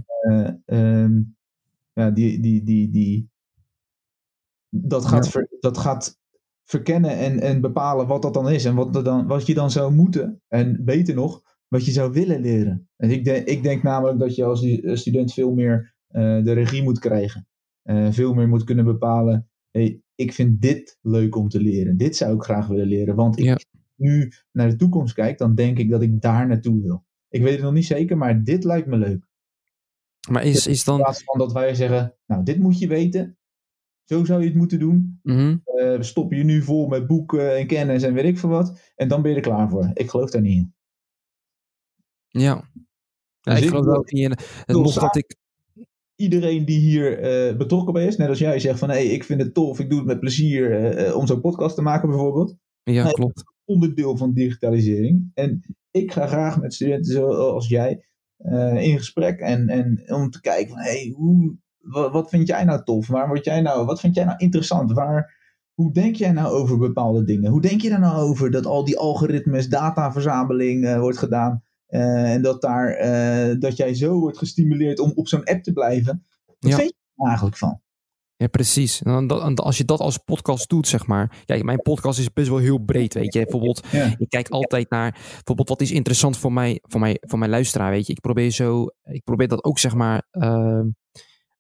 dat gaat verkennen en bepalen wat dat dan is en wat je dan zou moeten, en beter nog, wat je zou willen leren. En ik denk namelijk dat je als student veel meer de regie moet krijgen. Veel meer moet kunnen bepalen, hey, ik vind dit leuk om te leren. Dit zou ik graag willen leren. Want ik nu naar de toekomst kijk, dan denk ik dat ik daar naartoe wil. Ik weet het nog niet zeker, maar dit lijkt me leuk. Maar is dan... In plaats van dat wij zeggen, nou, dit moet je weten. Zo zou je het moeten doen. We stoppen je nu vol met boeken en kennis en weet ik veel wat. En dan ben je er klaar voor. Ik geloof daar niet in. Ja. Dus ik geloof ook niet in. Dat ik... Iedereen die hier betrokken bij is, net als jij zegt van, hey, ik vind het tof, ik doe het met plezier om zo'n podcast te maken bijvoorbeeld. Ja, klopt. Onderdeel van digitalisering. En ik ga graag met studenten zoals jij in gesprek en om te kijken van, hey, wat vind jij nou tof? Wat vind jij nou interessant? Hoe denk jij nou over bepaalde dingen? Hoe denk je er nou over dat al die algoritmes, dataverzameling wordt gedaan? En dat jij zo wordt gestimuleerd om op zo'n app te blijven. Wat vind je er eigenlijk van? Ja, precies. En als je dat als podcast doet, zeg maar. Kijk, mijn podcast is best wel heel breed, weet je. Bijvoorbeeld, ik kijk altijd naar bijvoorbeeld wat is interessant voor mijn luisteraar, weet je. Ik probeer dat ook, zeg maar,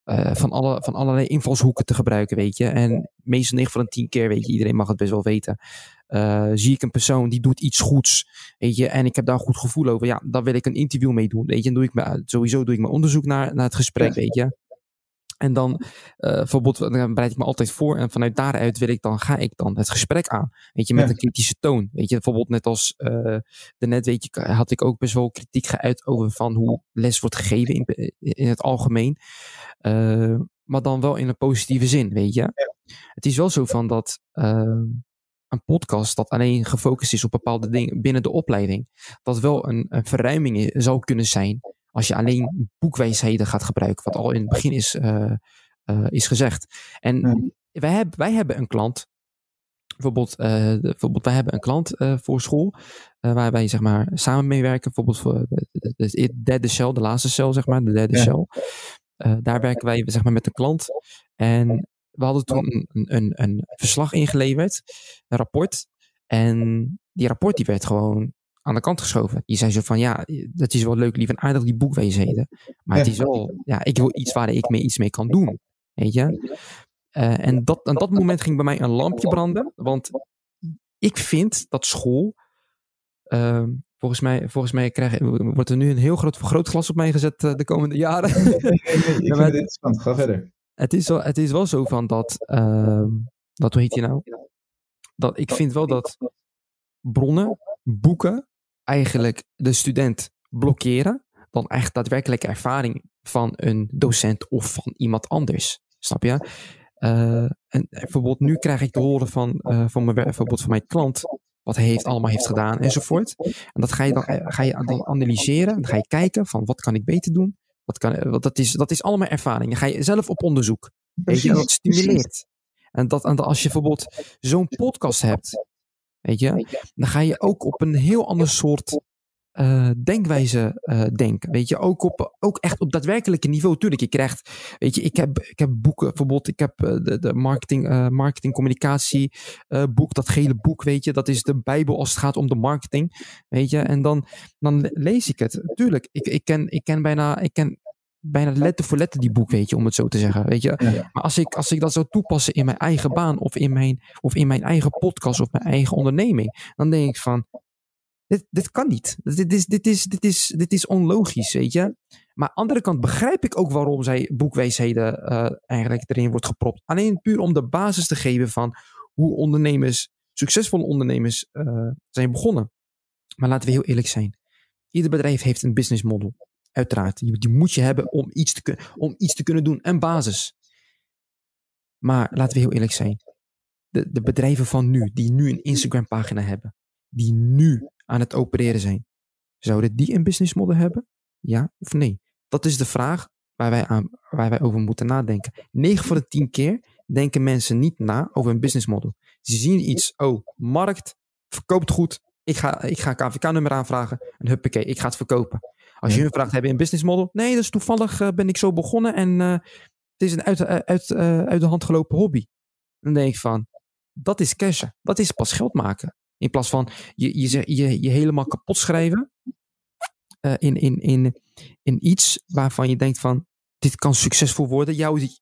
van allerlei invalshoeken te gebruiken, weet je. En meestal 9 van de 10 keer, weet je, iedereen mag het best wel weten. Zie ik een persoon die doet iets goeds, weet je, en ik heb daar een goed gevoel over, ja, dan wil ik een interview mee doen, weet je. En sowieso doe ik mijn onderzoek naar het gesprek, weet je. En dan bijvoorbeeld, dan bereid ik me altijd voor en vanuit daaruit ga ik dan het gesprek aan. Weet je, met een kritische toon. Weet je, bijvoorbeeld net als daarnet, weet je, had ik ook best wel kritiek geuit over van hoe les wordt gegeven in het algemeen. Maar dan wel in een positieve zin, weet je. Het is wel zo van dat een podcast dat alleen gefocust is op bepaalde dingen binnen de opleiding, dat wel een verruiming zou kunnen zijn als je alleen boekwijsheden gaat gebruiken, wat al in het begin is gezegd. En wij hebben een klant, bijvoorbeeld wij hebben een klant voor school, waar wij zeg maar samen mee werken, bijvoorbeeld voor de derde cel, de laatste cel, zeg maar, de derde cel. Daar werken wij zeg maar met de klant. En we hadden toen een verslag ingeleverd, een rapport. En die rapport die werd gewoon aan de kant geschoven. Die zei zo van, ja, dat is wel leuk, lief en aardig, die boekwijsheden. Maar het is wel, ja, ik wil iets waar ik iets mee kan doen. Weet je? En aan dat moment ging bij mij een lampje branden. Want ik vind dat school, volgens mij wordt er nu een heel groot vergrootglas op mij gezet de komende jaren. Ik vind het interessant, ga verder. Het is wel zo van dat hoe heet die nou? Dat ik vind wel dat bronnen, boeken, eigenlijk de student blokkeren dan echt daadwerkelijke ervaring van een docent of van iemand anders. Snap je? En bijvoorbeeld nu krijg ik te horen van mijn klant wat hij allemaal heeft gedaan enzovoort. En dat ga je dan analyseren. Dan ga je kijken van wat kan ik beter doen. Want dat is allemaal ervaring. Dan ga je zelf op onderzoek. Weet je, dat stimuleert. En als je bijvoorbeeld zo'n podcast hebt, weet je, dan ga je ook op een heel ander soort denkwijze denken. Weet je, ook echt op daadwerkelijke niveau. Tuurlijk, je krijgt, weet je, ik heb boeken, bijvoorbeeld, ik heb de marketing communicatie boek, dat gele boek, weet je, dat is de Bijbel als het gaat om de marketing, weet je, en dan lees ik het. Tuurlijk, ik ken bijna letter voor letter die boek, weet je, om het zo te zeggen, weet je. Ja. Maar als ik dat zou toepassen in mijn eigen baan of in mijn eigen podcast of mijn eigen onderneming, dan denk ik van, dit kan niet. Dit is onlogisch, weet je. Maar aan de andere kant begrijp ik ook waarom zij boekwijsheden eigenlijk erin wordt gepropt. Alleen puur om de basis te geven van hoe succesvolle ondernemers zijn begonnen. Maar laten we heel eerlijk zijn. Ieder bedrijf heeft een business model. Uiteraard. Die moet je hebben om iets te kunnen doen. Een basis. Maar laten we heel eerlijk zijn. De bedrijven van nu, die nu een Instagram pagina hebben, die nu aan het opereren zijn, zouden die een business model hebben? Ja of nee? Dat is de vraag waar wij over moeten nadenken. 9 van de 10 keer denken mensen niet na over een business model. Ze zien iets, markt, verkoopt goed, ik ga een KVK-nummer aanvragen en huppakee, ik ga het verkopen. Als je hun vraagt, heb je een business model? Nee, dat is toevallig, ben ik zo begonnen en het is een uit de hand gelopen hobby. Dan denk ik van, dat is cashen, dat is pas geld maken. In plaats van je helemaal kapot schrijven in iets waarvan je denkt van, dit kan succesvol worden.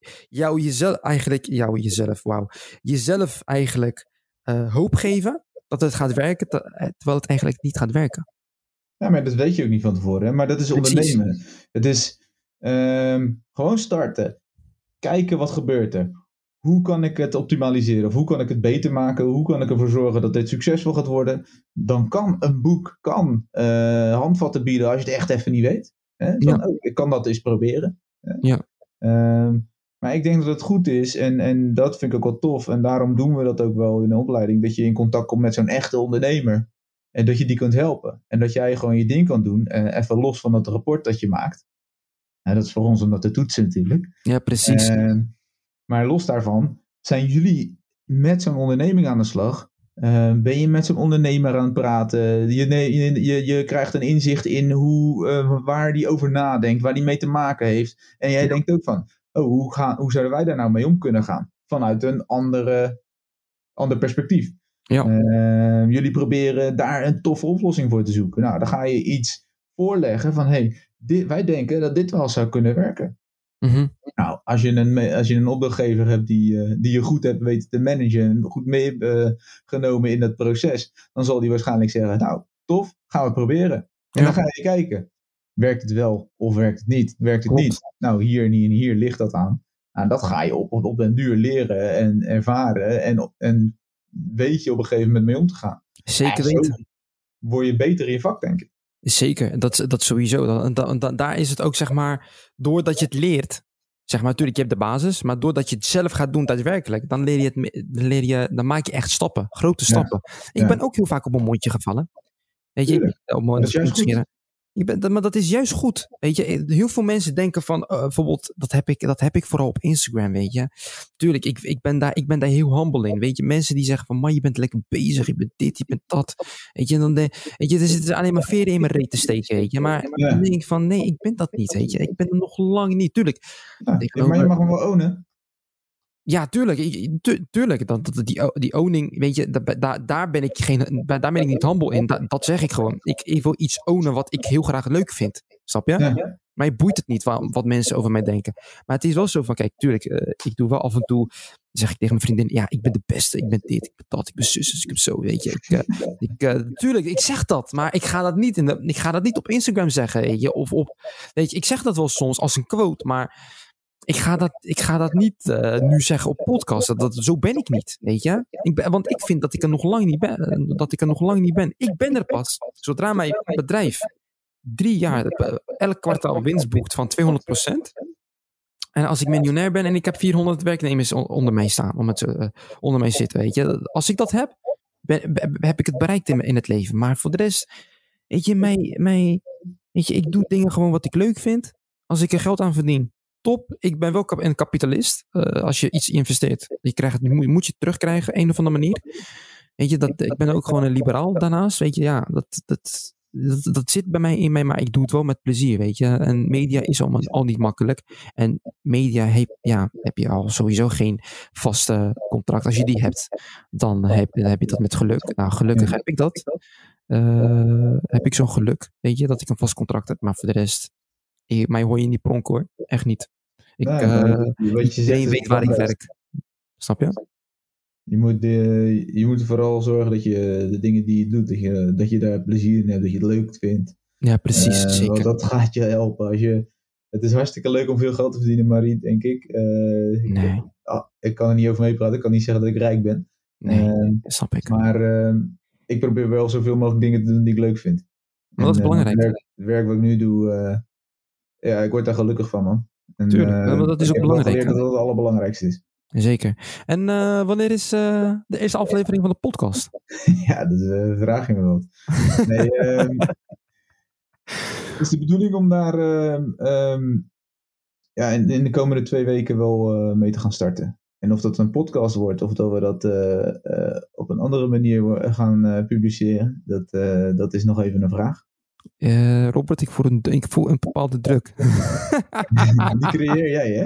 Jezelf eigenlijk hoop geven dat het gaat werken, terwijl het eigenlijk niet gaat werken. Ja, maar dat weet je ook niet van tevoren. Hè? Maar dat is ondernemen. Het is gewoon starten. Kijken wat gebeurt er. Hoe kan ik het optimaliseren? Of hoe kan ik het beter maken? Hoe kan ik ervoor zorgen dat dit succesvol gaat worden? Dan kan een boek handvatten bieden als je het echt even niet weet. Hè? Ik kan dat eens proberen. Hè? Ja. Maar ik denk dat het goed is. En dat vind ik ook wel tof. En daarom doen we dat ook wel in de opleiding. Dat je in contact komt met zo'n echte ondernemer. En dat je die kunt helpen. En dat jij gewoon je ding kan doen. Even los van dat rapport dat je maakt. Dat is voor ons om dat te toetsen natuurlijk. Ja, precies. Maar los daarvan, zijn jullie met zo'n onderneming aan de slag? Ben je met zo'n ondernemer aan het praten? Je krijgt een inzicht in waar die over nadenkt, waar die mee te maken heeft. En jij denkt ook van, hoe zouden wij daar nou mee om kunnen gaan? Vanuit een ander perspectief. Ja. Jullie proberen daar een toffe oplossing voor te zoeken. Nou, dan ga je iets voorleggen van, wij denken dat dit wel zou kunnen werken. Mm-hmm. Nou, als je een opdrachtgever hebt die je goed hebt weten te managen en goed meegenomen in dat proces, dan zal die waarschijnlijk zeggen, nou, tof, gaan we proberen. En dan ga je kijken, werkt het wel of werkt het niet? Werkt het niet? Nou, hier en hier ligt dat aan. Nou, dat ga je op den duur leren en ervaren en weet je op een gegeven moment mee om te gaan. Zeker weten. Word je beter in je vak, denk ik. Zeker, dat sowieso. Daar is het ook, zeg maar, doordat je het leert. Zeg maar, natuurlijk, je hebt de basis, maar doordat je het zelf gaat doen daadwerkelijk, dan dan maak je echt stappen, grote stappen. Ja. Ik ben ook heel vaak op mijn mondje gevallen. Weet je, dat is juist goed. Maar dat is juist goed. Weet je, heel veel mensen denken van, bijvoorbeeld, dat heb ik vooral op Instagram, weet je. Tuurlijk, ik ben daar heel humble in. Weet je, mensen die zeggen van, man, je bent lekker bezig, je bent dit, je bent dat. Weet je, dan er zitten alleen maar veren in mijn reet te steken, weet je. Maar dan denk ik van, nee, ik ben dat niet, weet je. Ik ben er nog lang niet, tuurlijk. Ja, maar je mag hem wel ownen. Ja, tuurlijk. Die owning, weet je, daar ben ik niet humble in. Dat zeg ik gewoon. Ik wil iets ownen wat ik heel graag leuk vind. Snap je? Ja. Maar je boeit het niet wat mensen over mij denken. Maar het is wel zo van, kijk, tuurlijk, ik doe wel af en toe, zeg ik tegen mijn vriendin, ja, ik ben de beste, ik ben dit, ik ben dat, ik ben zus, dus ik ben zo, weet je. Tuurlijk, ik zeg dat, maar ik ga dat niet op Instagram zeggen, weet je. Weet je, ik zeg dat wel soms als een quote, maar ik ga dat niet nu zeggen op podcast. Zo ben ik niet, weet je. Want ik vind dat ik er nog lang niet ben. Ik ben er pas zodra mijn bedrijf 3 jaar elk kwartaal winst boekt van 200%. En als ik miljonair ben en ik heb 400 werknemers onder mij staan, onder mij zitten, weet je. Als ik dat heb, heb ik het bereikt in het leven. Maar voor de rest, weet je, weet je, ik doe dingen gewoon wat ik leuk vind. Als ik er geld aan verdien, top. Ik ben wel een kapitalist. Als je iets investeert, moet je het terugkrijgen, een of andere manier. Weet je, ik ben ook gewoon een liberaal daarnaast. Weet je, ja, dat zit bij mij in mij, maar ik doe het wel met plezier, weet je. En media is al niet makkelijk. En media heb je al sowieso geen vaste contract. Als je die hebt, dan heb je dat met geluk. Nou, gelukkig heb ik dat. Heb ik zo'n geluk, weet je, dat ik een vast contract heb. Maar voor de rest, mij hoor je niet pronken, hoor. Echt niet. Iedereen weet waar ik werk. Snap je? Je moet vooral zorgen dat je de dingen die je doet, dat je daar plezier in hebt, dat je het leuk vindt. Ja, precies. Zeker. Want dat gaat je helpen. Het is hartstikke leuk om veel geld te verdienen, Marie, denk ik. Nee. Ik kan er niet over meepraten. Ik kan niet zeggen dat ik rijk ben. Nee, dat snap ik. Maar ik probeer wel zoveel mogelijk dingen te doen die ik leuk vind. Maar dat is belangrijk. Het werk wat ik nu doe, ik word daar gelukkig van, man. En, tuurlijk, maar dat is ook belangrijk. Ik heb dat het allerbelangrijkste is. Zeker. En wanneer is de eerste aflevering van de podcast? Ja, dat vraag je me wat. Nee, het is de bedoeling om daar in de komende 2 weken wel mee te gaan starten. En of dat een podcast wordt, of dat we dat op een andere manier gaan publiceren, dat is nog even een vraag. Robert, ik voel een bepaalde druk. Die creëer jij, hè?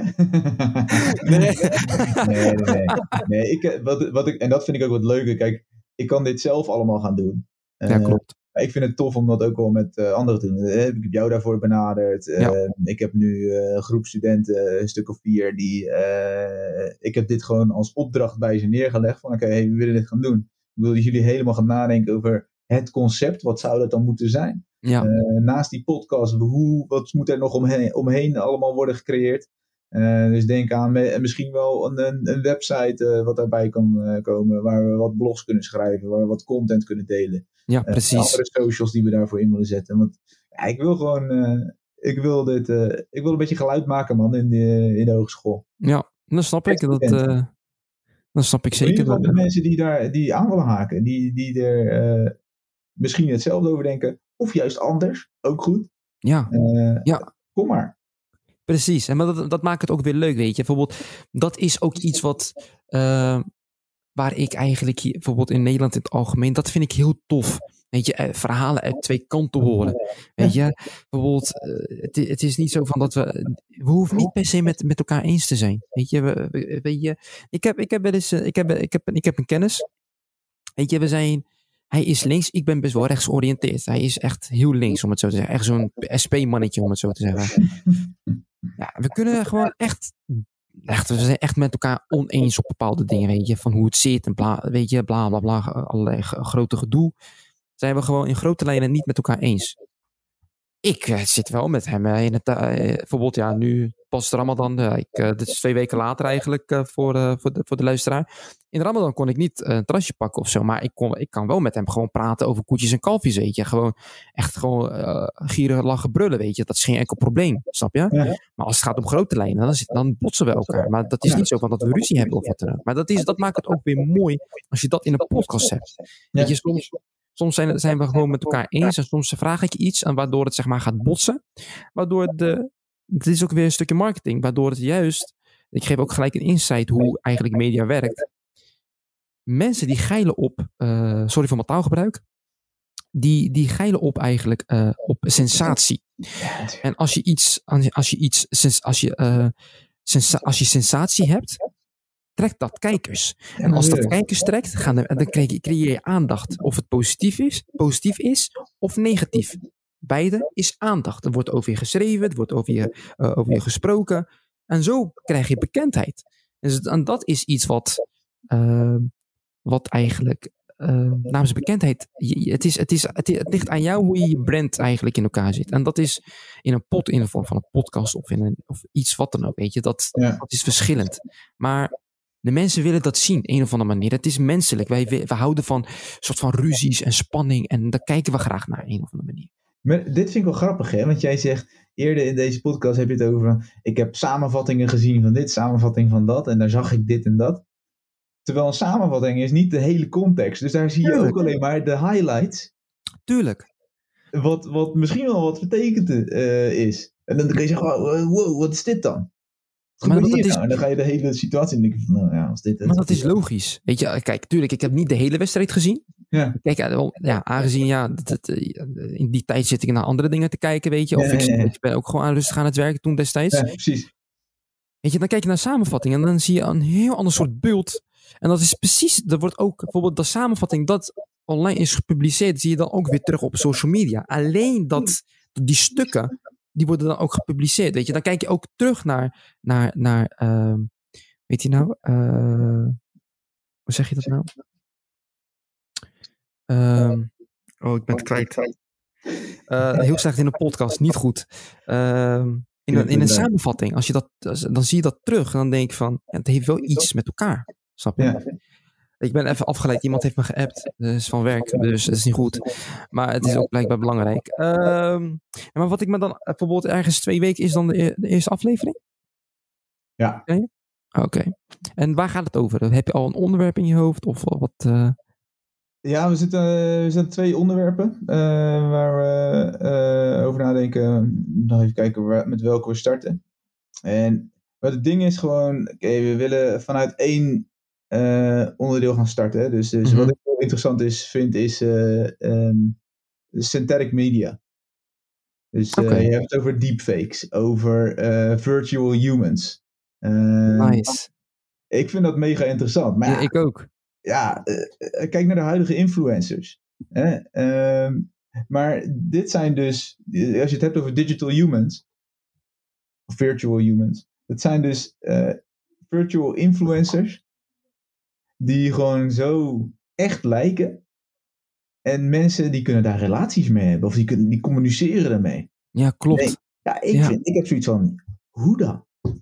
Nee. En dat vind ik ook wat leuker. Kijk, ik kan dit zelf allemaal gaan doen. Ja, klopt. Ik vind het tof om dat ook wel met anderen te doen. Ik heb jou daarvoor benaderd. Ik heb nu een groep studenten, een stuk of 4, ik heb dit gewoon als opdracht bij ze neergelegd. Van oké, we willen dit gaan doen. Ik wil dat jullie helemaal gaan nadenken over het concept. Wat zou dat dan moeten zijn? Ja. Naast die podcast, wat moet er nog omheen allemaal worden gecreëerd? Dus denk aan misschien wel een website wat daarbij kan komen, waar we wat blogs kunnen schrijven, waar we wat content kunnen delen. Ja, precies. Andere socials die we daarvoor in willen zetten. Want ik wil gewoon, ik wil een beetje geluid maken, man, in de hogeschool. Ja, dan snap ik dat. Dan snap ik zeker dat. De mensen die aan willen haken, die er misschien hetzelfde over denken, of juist anders, ook goed. Ja. Kom maar. Precies, en maar dat maakt het ook weer leuk, weet je. Bijvoorbeeld, dat is ook iets wat, waar ik eigenlijk hier, bijvoorbeeld in Nederland in het algemeen, dat vind ik heel tof. Weet je, verhalen uit 2 kanten horen. Weet je, bijvoorbeeld, het is niet zo van dat we hoeven niet per se met elkaar eens te zijn. Weet je, ik heb wel eens, ik heb een kennis. Weet je, hij is links, ik ben best wel rechtsoriënteerd. Hij is echt heel links, om het zo te zeggen. Echt zo'n SP-mannetje, om het zo te zeggen. Ja, we kunnen gewoon echt, we zijn echt met elkaar oneens op bepaalde dingen, weet je, van hoe het zit en weet je, bla bla bla, allerlei grote gedoe. Zijn we gewoon in grote lijnen niet met elkaar eens. Ik zit wel met hem in het, bijvoorbeeld, ja, nu pas de Ramadan. Dit is 2 weken later eigenlijk voor de luisteraar. In de Ramadan kon ik niet een terrasje pakken of zo, maar ik kan wel met hem gewoon praten over koetjes en kalfjes, weet je. Gewoon echt gieren, lachen, brullen, weet je. Dat is geen enkel probleem, snap je? Ja. Maar als het gaat om grote lijnen, dan botsen we elkaar. Maar dat is niet zo van dat we ruzie hebben of wat dan ook. Maar dat maakt het ook weer mooi als je dat in een podcast hebt. Weet je, soms zijn we gewoon met elkaar eens en soms vraag ik je iets en waardoor het zeg maar gaat botsen. Waardoor het is ook weer een stukje marketing, waardoor het juist, ik geef ook gelijk een insight hoe eigenlijk media werkt. Mensen die geilen op, sorry voor mijn taalgebruik, die geilen op eigenlijk op sensatie. En als je sensatie hebt, trekt dat kijkers. En als dat kijkers trekt, dan creëer je aandacht. Of het positief is of negatief. Beide is aandacht. Er wordt over je geschreven, er wordt over je gesproken. En zo krijg je bekendheid. En dat is iets wat eigenlijk namens bekendheid, het ligt aan jou hoe je brand eigenlijk in elkaar zit. En dat is in de vorm van een podcast of iets wat dan ook, weet je. Dat is verschillend. Maar de mensen willen dat zien, een of andere manier. Het is menselijk. We houden van een soort van ruzies en spanning. En daar kijken we graag naar, een of andere manier. Maar dit vind ik wel grappig, hè? Want jij zegt, eerder in deze podcast heb je het over, ik heb samenvattingen gezien van dit, samenvatting van dat. En daar zag ik dit en dat. Terwijl een samenvatting is niet de hele context. Dus daar zie je ook alleen maar de highlights. Tuurlijk. Wat misschien wel wat vertekend is. En dan kun je zeggen, wow, wat is dit dan? Maar en dan ga je de hele situatie en denken van, nou ja, als dit... Maar dat is logisch. Weet je, kijk, tuurlijk, ik heb niet de hele wedstrijd gezien. Ja. Kijk, aangezien, in die tijd zit ik naar andere dingen te kijken, weet je. Of ik ben ook gewoon rustig aan het werken toen destijds. Ja, precies. Weet je, dan kijk je naar samenvatting en dan zie je een heel ander soort beeld. En dat is precies, er wordt ook bijvoorbeeld de samenvatting dat online is gepubliceerd, zie je dan ook weer terug op social media. Alleen die stukken, die worden dan ook gepubliceerd, weet je. Dan kijk je ook terug naar weet je nou, hoe zeg je dat nou? Ik ben het kwijt. Heel slecht in een podcast, niet goed. In een samenvatting, als je dan zie je dat terug en dan denk ik van, het heeft wel iets met elkaar, snap je? Ja. Ik ben even afgeleid, iemand heeft me geappt, dus van werk, dus dat is niet goed. Maar het is ook blijkbaar belangrijk. Maar wat ik me dan, bijvoorbeeld ergens 2 weken is dan de eerste aflevering? Ja. Oké. En waar gaat het over? Heb je al een onderwerp in je hoofd of wat? Ja, we zitten 2 onderwerpen waar we over nadenken. Dan even kijken met welke we starten. En wat het ding is gewoon, we willen vanuit 1 onderdeel gaan starten. Dus wat ik heel interessant vind is synthetic media. Dus je hebt het over deepfakes, over virtual humans. Nice. Ik vind dat mega interessant. Maar ik ook. Ja, kijk naar de huidige influencers. Maar dit zijn dus, als je het hebt over digital humans, of virtual humans, dat zijn dus virtual influencers die gewoon zo echt lijken. En mensen die kunnen daar relaties mee hebben, of die communiceren ermee. Ja, klopt. Nee, ik heb zoiets van, hoe dan?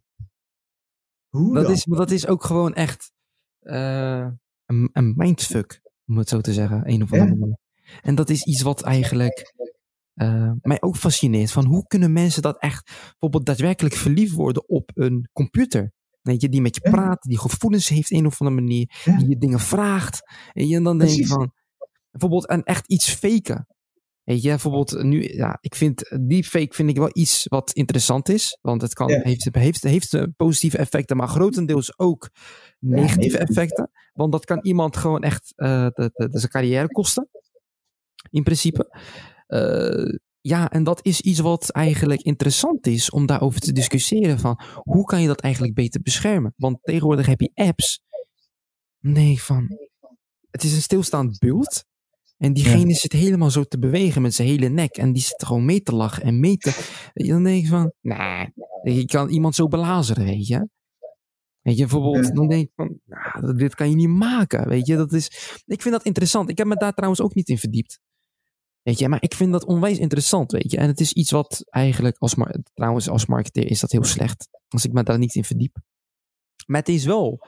Dat is ook gewoon echt een mindfuck, om het zo te zeggen, een of andere manier. En dat is iets wat eigenlijk mij ook fascineert. Van hoe kunnen mensen dat echt bijvoorbeeld daadwerkelijk verliefd worden op een computer? Weet je, die met je praat, die gevoelens heeft een of andere manier, die je dingen vraagt. En dan denk je van, bijvoorbeeld echt iets faken. Weet je, bijvoorbeeld nu, ik vind deepfake wel iets wat interessant is. Want het heeft positieve effecten, maar grotendeels ook negatieve effecten. Want dat kan iemand gewoon echt zijn carrière kosten. In principe. En dat is iets wat eigenlijk interessant is om daarover te discussiëren van hoe kan je dat eigenlijk beter beschermen? Want tegenwoordig heb je apps. Het is een stilstaand beeld. En diegene zit helemaal zo te bewegen met zijn hele nek. En die zit gewoon mee te lachen en mee te... Dan denk je van, je kan iemand zo belazeren, weet je. Weet je, bijvoorbeeld, dan denk ik van, dit kan je niet maken, weet je. Ik vind dat interessant. Ik heb me daar trouwens ook niet in verdiept. Weet je, maar ik vind dat onwijs interessant, weet je. En het is iets wat eigenlijk, als marketeer is dat heel slecht. Als ik me daar niet in verdiep. Maar het is wel,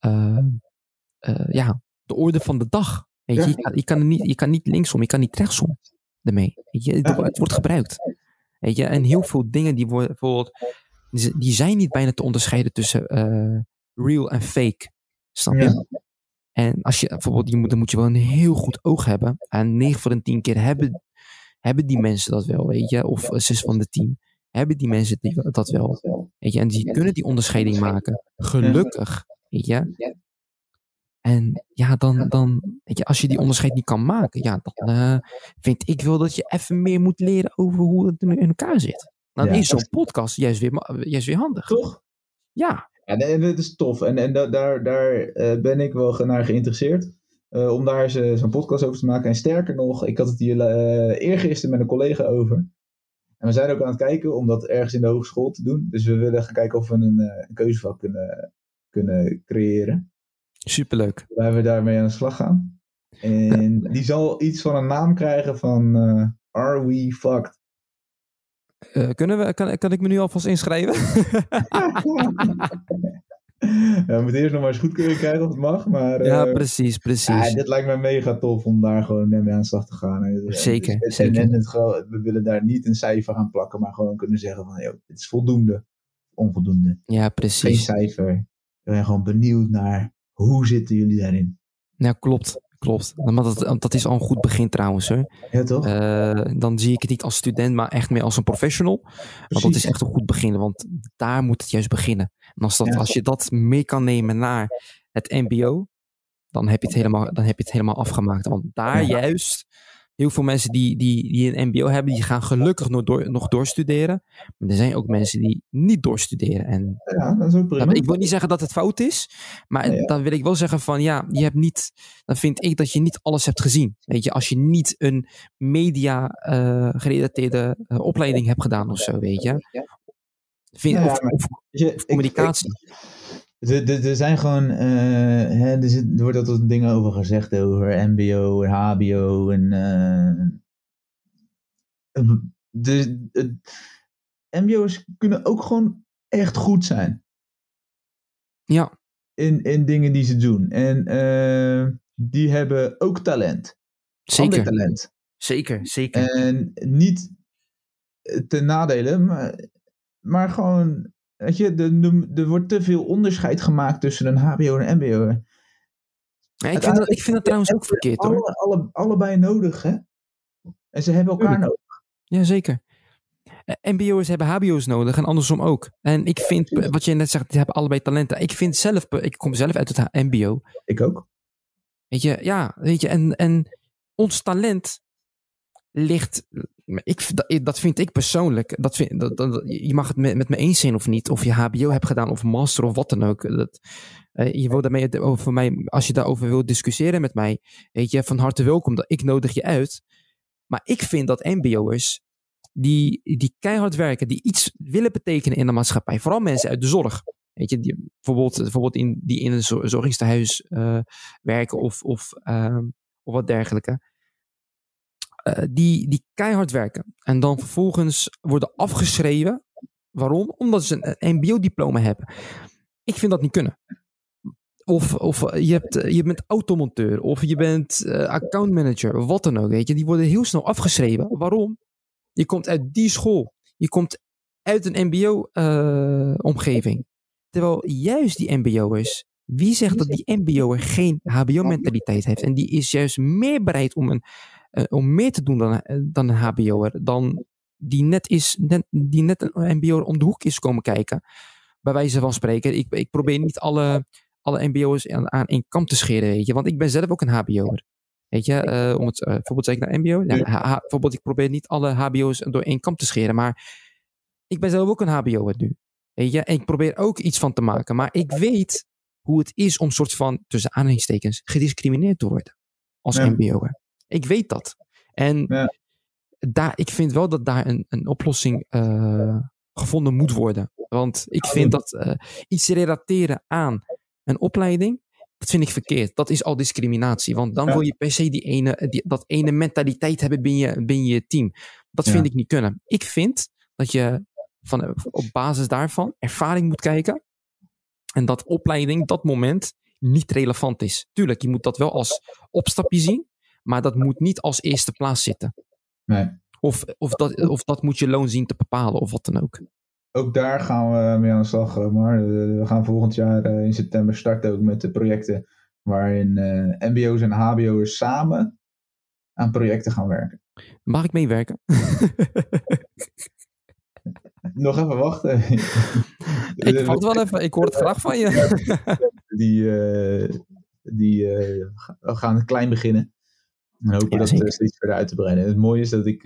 de orde van de dag. Weet je, je kan niet linksom, je kan niet rechtsom ermee. Weet je, het wordt gebruikt. Weet je, en heel veel dingen die worden bijvoorbeeld, die zijn niet bijna te onderscheiden tussen real en fake. Snap je? Ja. En als je bijvoorbeeld, dan moet je wel een heel goed oog hebben. En 9 van de 10 keer hebben die mensen dat wel, weet je. Of 6 van de 10 hebben die mensen dat wel. Weet je, en die kunnen die onderscheiding maken. Gelukkig, weet je. En ja, dan weet je, als je die onderscheid niet kan maken, dan vind ik wel dat je even meer moet leren over hoe het in elkaar zit. Dan is zo'n podcast juist weer handig. Toch? Ja. En dat is tof. En daar ben ik wel naar geïnteresseerd. Om daar zo'n podcast over te maken. En sterker nog, ik had het hier eergisteren met een collega over. En we zijn ook aan het kijken om dat ergens in de hogeschool te doen. Dus we willen gaan kijken of we een keuzevak kunnen creëren. Superleuk. Waar we daarmee aan de slag gaan. En die zal iets van een naam krijgen van Are We Fucked? Kan ik me nu alvast inschrijven? We moeten eerst nog maar eens goedkeuring krijgen of het mag. Maar, ja, precies. Dit lijkt me mega tof om daar gewoon mee aan de slag te gaan. Zeker. We willen daar niet een cijfer aan plakken, maar gewoon kunnen zeggen van, joh, het is voldoende. Onvoldoende. Ja, precies. Geen cijfer. Ik ben gewoon benieuwd naar hoe zitten jullie daarin. Ja, klopt. Maar dat is al een goed begin trouwens. Hoor. Ja, toch? Dan zie ik het niet als student, maar echt meer als een professional. Want dat is echt een goed begin, want daar moet het juist beginnen. En als je dat mee kan nemen naar het mbo, dan heb je het helemaal afgemaakt. Want daar juist, heel veel mensen die een mbo hebben, die gaan gelukkig nog doorstuderen. Maar er zijn ook mensen die niet doorstuderen. En dat is ook prima. Ik wil niet zeggen dat het fout is, maar dan wil ik wel zeggen van je hebt niet, dan vind ik dat je niet alles hebt gezien. Weet je, als je niet een media gerelateerde opleiding hebt gedaan of zo, weet je. Of communicatie. Er zijn gewoon, er wordt altijd dingen over gezegd over mbo en hbo en de mbo's kunnen ook gewoon echt goed zijn. Ja. In dingen die ze doen. En die hebben ook talent. Zeker. Ander talent. Zeker. En niet ten nadele, maar gewoon, weet je, er wordt te veel onderscheid gemaakt tussen een hbo en een mbo. Ja, ik vind dat trouwens ook verkeerd, hoor. Allebei nodig, hè? En ze hebben elkaar nodig. Ja, zeker. MBO'ers hebben HBO's nodig en andersom ook. En ik vind, wat je net zegt, die hebben allebei talenten. Ik kom zelf uit het MBO. Ik ook. Weet je, en ons talent ligt, dat vind ik persoonlijk, je mag het met me eens zijn of niet, of je HBO hebt gedaan of master of wat dan ook. Je wil daarmee over mij, als je daarover wil discussiëren met mij, weet je, van harte welkom, ik nodig je uit. Maar ik vind dat MBO'ers die keihard werken, die iets willen betekenen in de maatschappij, vooral mensen uit de zorg, weet je, die bijvoorbeeld die in een zorgingstehuis werken of wat dergelijke. Die keihard werken. En dan vervolgens worden afgeschreven. Waarom? Omdat ze een mbo-diploma hebben. Ik vind dat niet kunnen. Of je bent automonteur. Of je bent accountmanager. Of wat dan ook. Weet je. Die worden heel snel afgeschreven. Waarom? Je komt uit die school. Je komt uit een mbo-omgeving. Terwijl juist die mbo'ers... Wie zegt dat die mbo'er geen hbo-mentaliteit heeft? En die is juist meer bereid om meer te doen dan een hbo'er. Dan die net een mbo'er om de hoek is komen kijken. Bij wijze van spreken. Ik probeer niet alle mbo'ers aan één kant te scheren. Weet je? Want ik ben zelf ook een hbo'er. Weet je, bijvoorbeeld zeg ik naar mbo. Ja, bijvoorbeeld ik probeer niet alle hbo'ers door één kant te scheren. Maar ik ben zelf ook een hbo'er nu. Weet je? En ik probeer ook iets van te maken. Maar ik weet hoe het is om soort van, tussen aanhalingstekens, gediscrimineerd te worden. Als mbo'er. Ik weet dat. En ik vind wel dat daar een oplossing gevonden moet worden. Want ik vind dat iets relateren aan een opleiding, dat vind ik verkeerd. Dat is al discriminatie. Want dan wil je per se dat ene mentaliteit hebben binnen je team. Dat vind ik niet kunnen. Ik vind dat je op basis daarvan ervaring moet kijken. En dat opleiding, dat moment, niet relevant is. Tuurlijk, je moet dat wel als opstapje zien. Maar dat moet niet als eerste plaats zitten. Nee. Of dat moet je loon zien te bepalen of wat dan ook. Ook daar gaan we mee aan de slag, maar we gaan volgend jaar in september starten ook met de projecten waarin mbo's en hbo'ers samen aan projecten gaan werken. Mag ik meewerken? Nog even wachten. Ik wacht wel even, ik hoor het graag van je. Die gaan klein beginnen. En hopen dat steeds verder uit te breiden. Het mooie is dat ik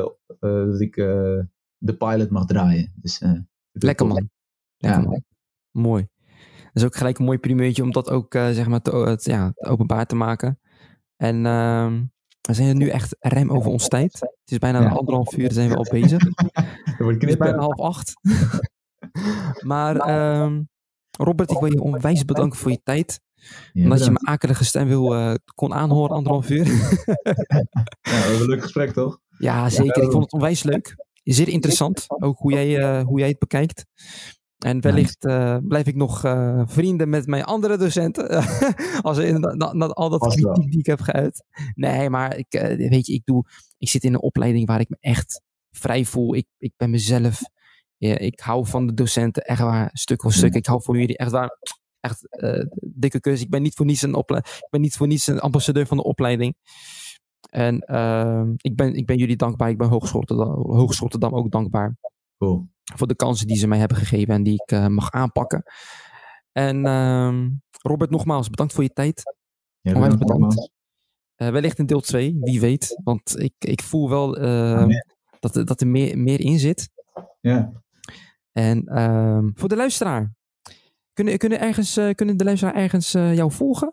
de pilot mag draaien. Dus, lekker man. Lekker man. Mooi. Dat is ook gelijk een mooi primeurtje om dat ook te openbaar te maken. En we zijn er nu echt ruim over ons tijd. Het is bijna 1,5 uur, zijn we al bezig. Het is bijna 7:30. Maar Robert, ik wil je onwijs bedanken voor je tijd. Omdat je mijn akelige stem kon aanhoren 1,5 uur. We hebben een leuk gesprek, toch? Ja, zeker. Ik vond het onwijs leuk. Zeer interessant. Ook hoe jij het bekijkt. En wellicht blijf ik nog vrienden met mijn andere docenten. Na al dat kritiek die ik heb geuit. Nee, maar ik zit in een opleiding waar ik me echt vrij voel. Ik ben mezelf. Ik hou van de docenten echt waar, stuk voor stuk. Ik hou van jullie echt waar. Echt dikke kus. Ik ben niet voor niets een ambassadeur van de opleiding. En ik ben jullie dankbaar. Ik ben Hogeschool Rotterdam ook dankbaar. Cool. Voor de kansen die ze mij hebben gegeven en die ik mag aanpakken. En Robert, nogmaals, bedankt voor je tijd. Ja, bedankt. Wellicht in deel 2, wie weet. Want ik voel wel dat er meer in zit. Ja. En voor de luisteraar. Kunnen de luisteraar ergens jou volgen?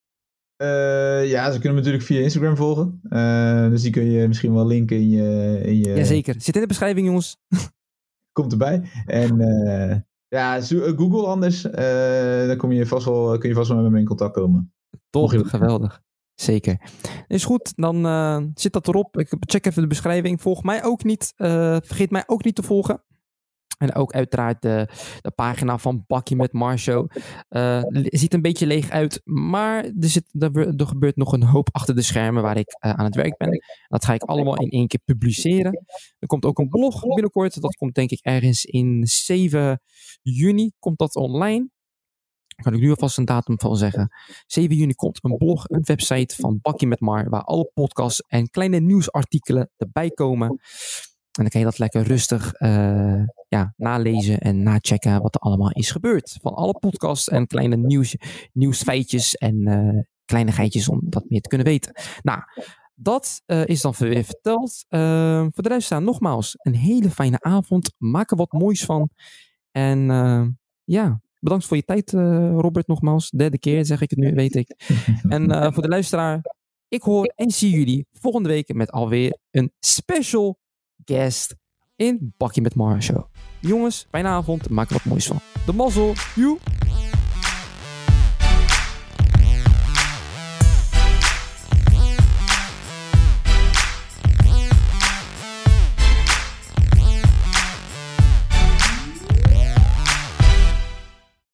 Ze kunnen me natuurlijk via Instagram volgen. Dus die kun je misschien wel linken in je... Jazeker. Zit in de beschrijving, jongens. Komt erbij. En Google anders. Dan kun je vast wel met me in contact komen. Top, geweldig. Zeker. Is goed, dan zit dat erop. Ik check even de beschrijving. Volg mij ook niet. Vergeet mij ook niet te volgen. En ook uiteraard de pagina van Bakkie met Marshall. Ziet een beetje leeg uit. Maar er gebeurt nog een hoop achter de schermen waar ik aan het werk ben. Dat ga ik allemaal in 1 keer publiceren. Er komt ook een blog binnenkort. Dat komt denk ik ergens in 7 juni. Komt dat online. Daar kan ik nu alvast een datum van zeggen. 7 juni komt een blog, een website van Bakkie met Mar. Waar alle podcasts en kleine nieuwsartikelen erbij komen. En dan kan je dat lekker rustig nalezen en nachecken wat er allemaal is gebeurd. Van alle podcasts en kleine nieuwsfeitjes en kleinigheidjes om dat meer te kunnen weten. Nou, dat is dan weer verteld. Voor de luisteraar nogmaals een hele fijne avond. Maak er wat moois van. En bedankt voor je tijd Robert nogmaals. 3e keer zeg ik het nu, weet ik. En voor de luisteraar, ik hoor en zie jullie volgende week met alweer een special guest in Bakkie met Mar Show. Jongens, fijne avond. Maak er wat moois van. De mazzel. Joe.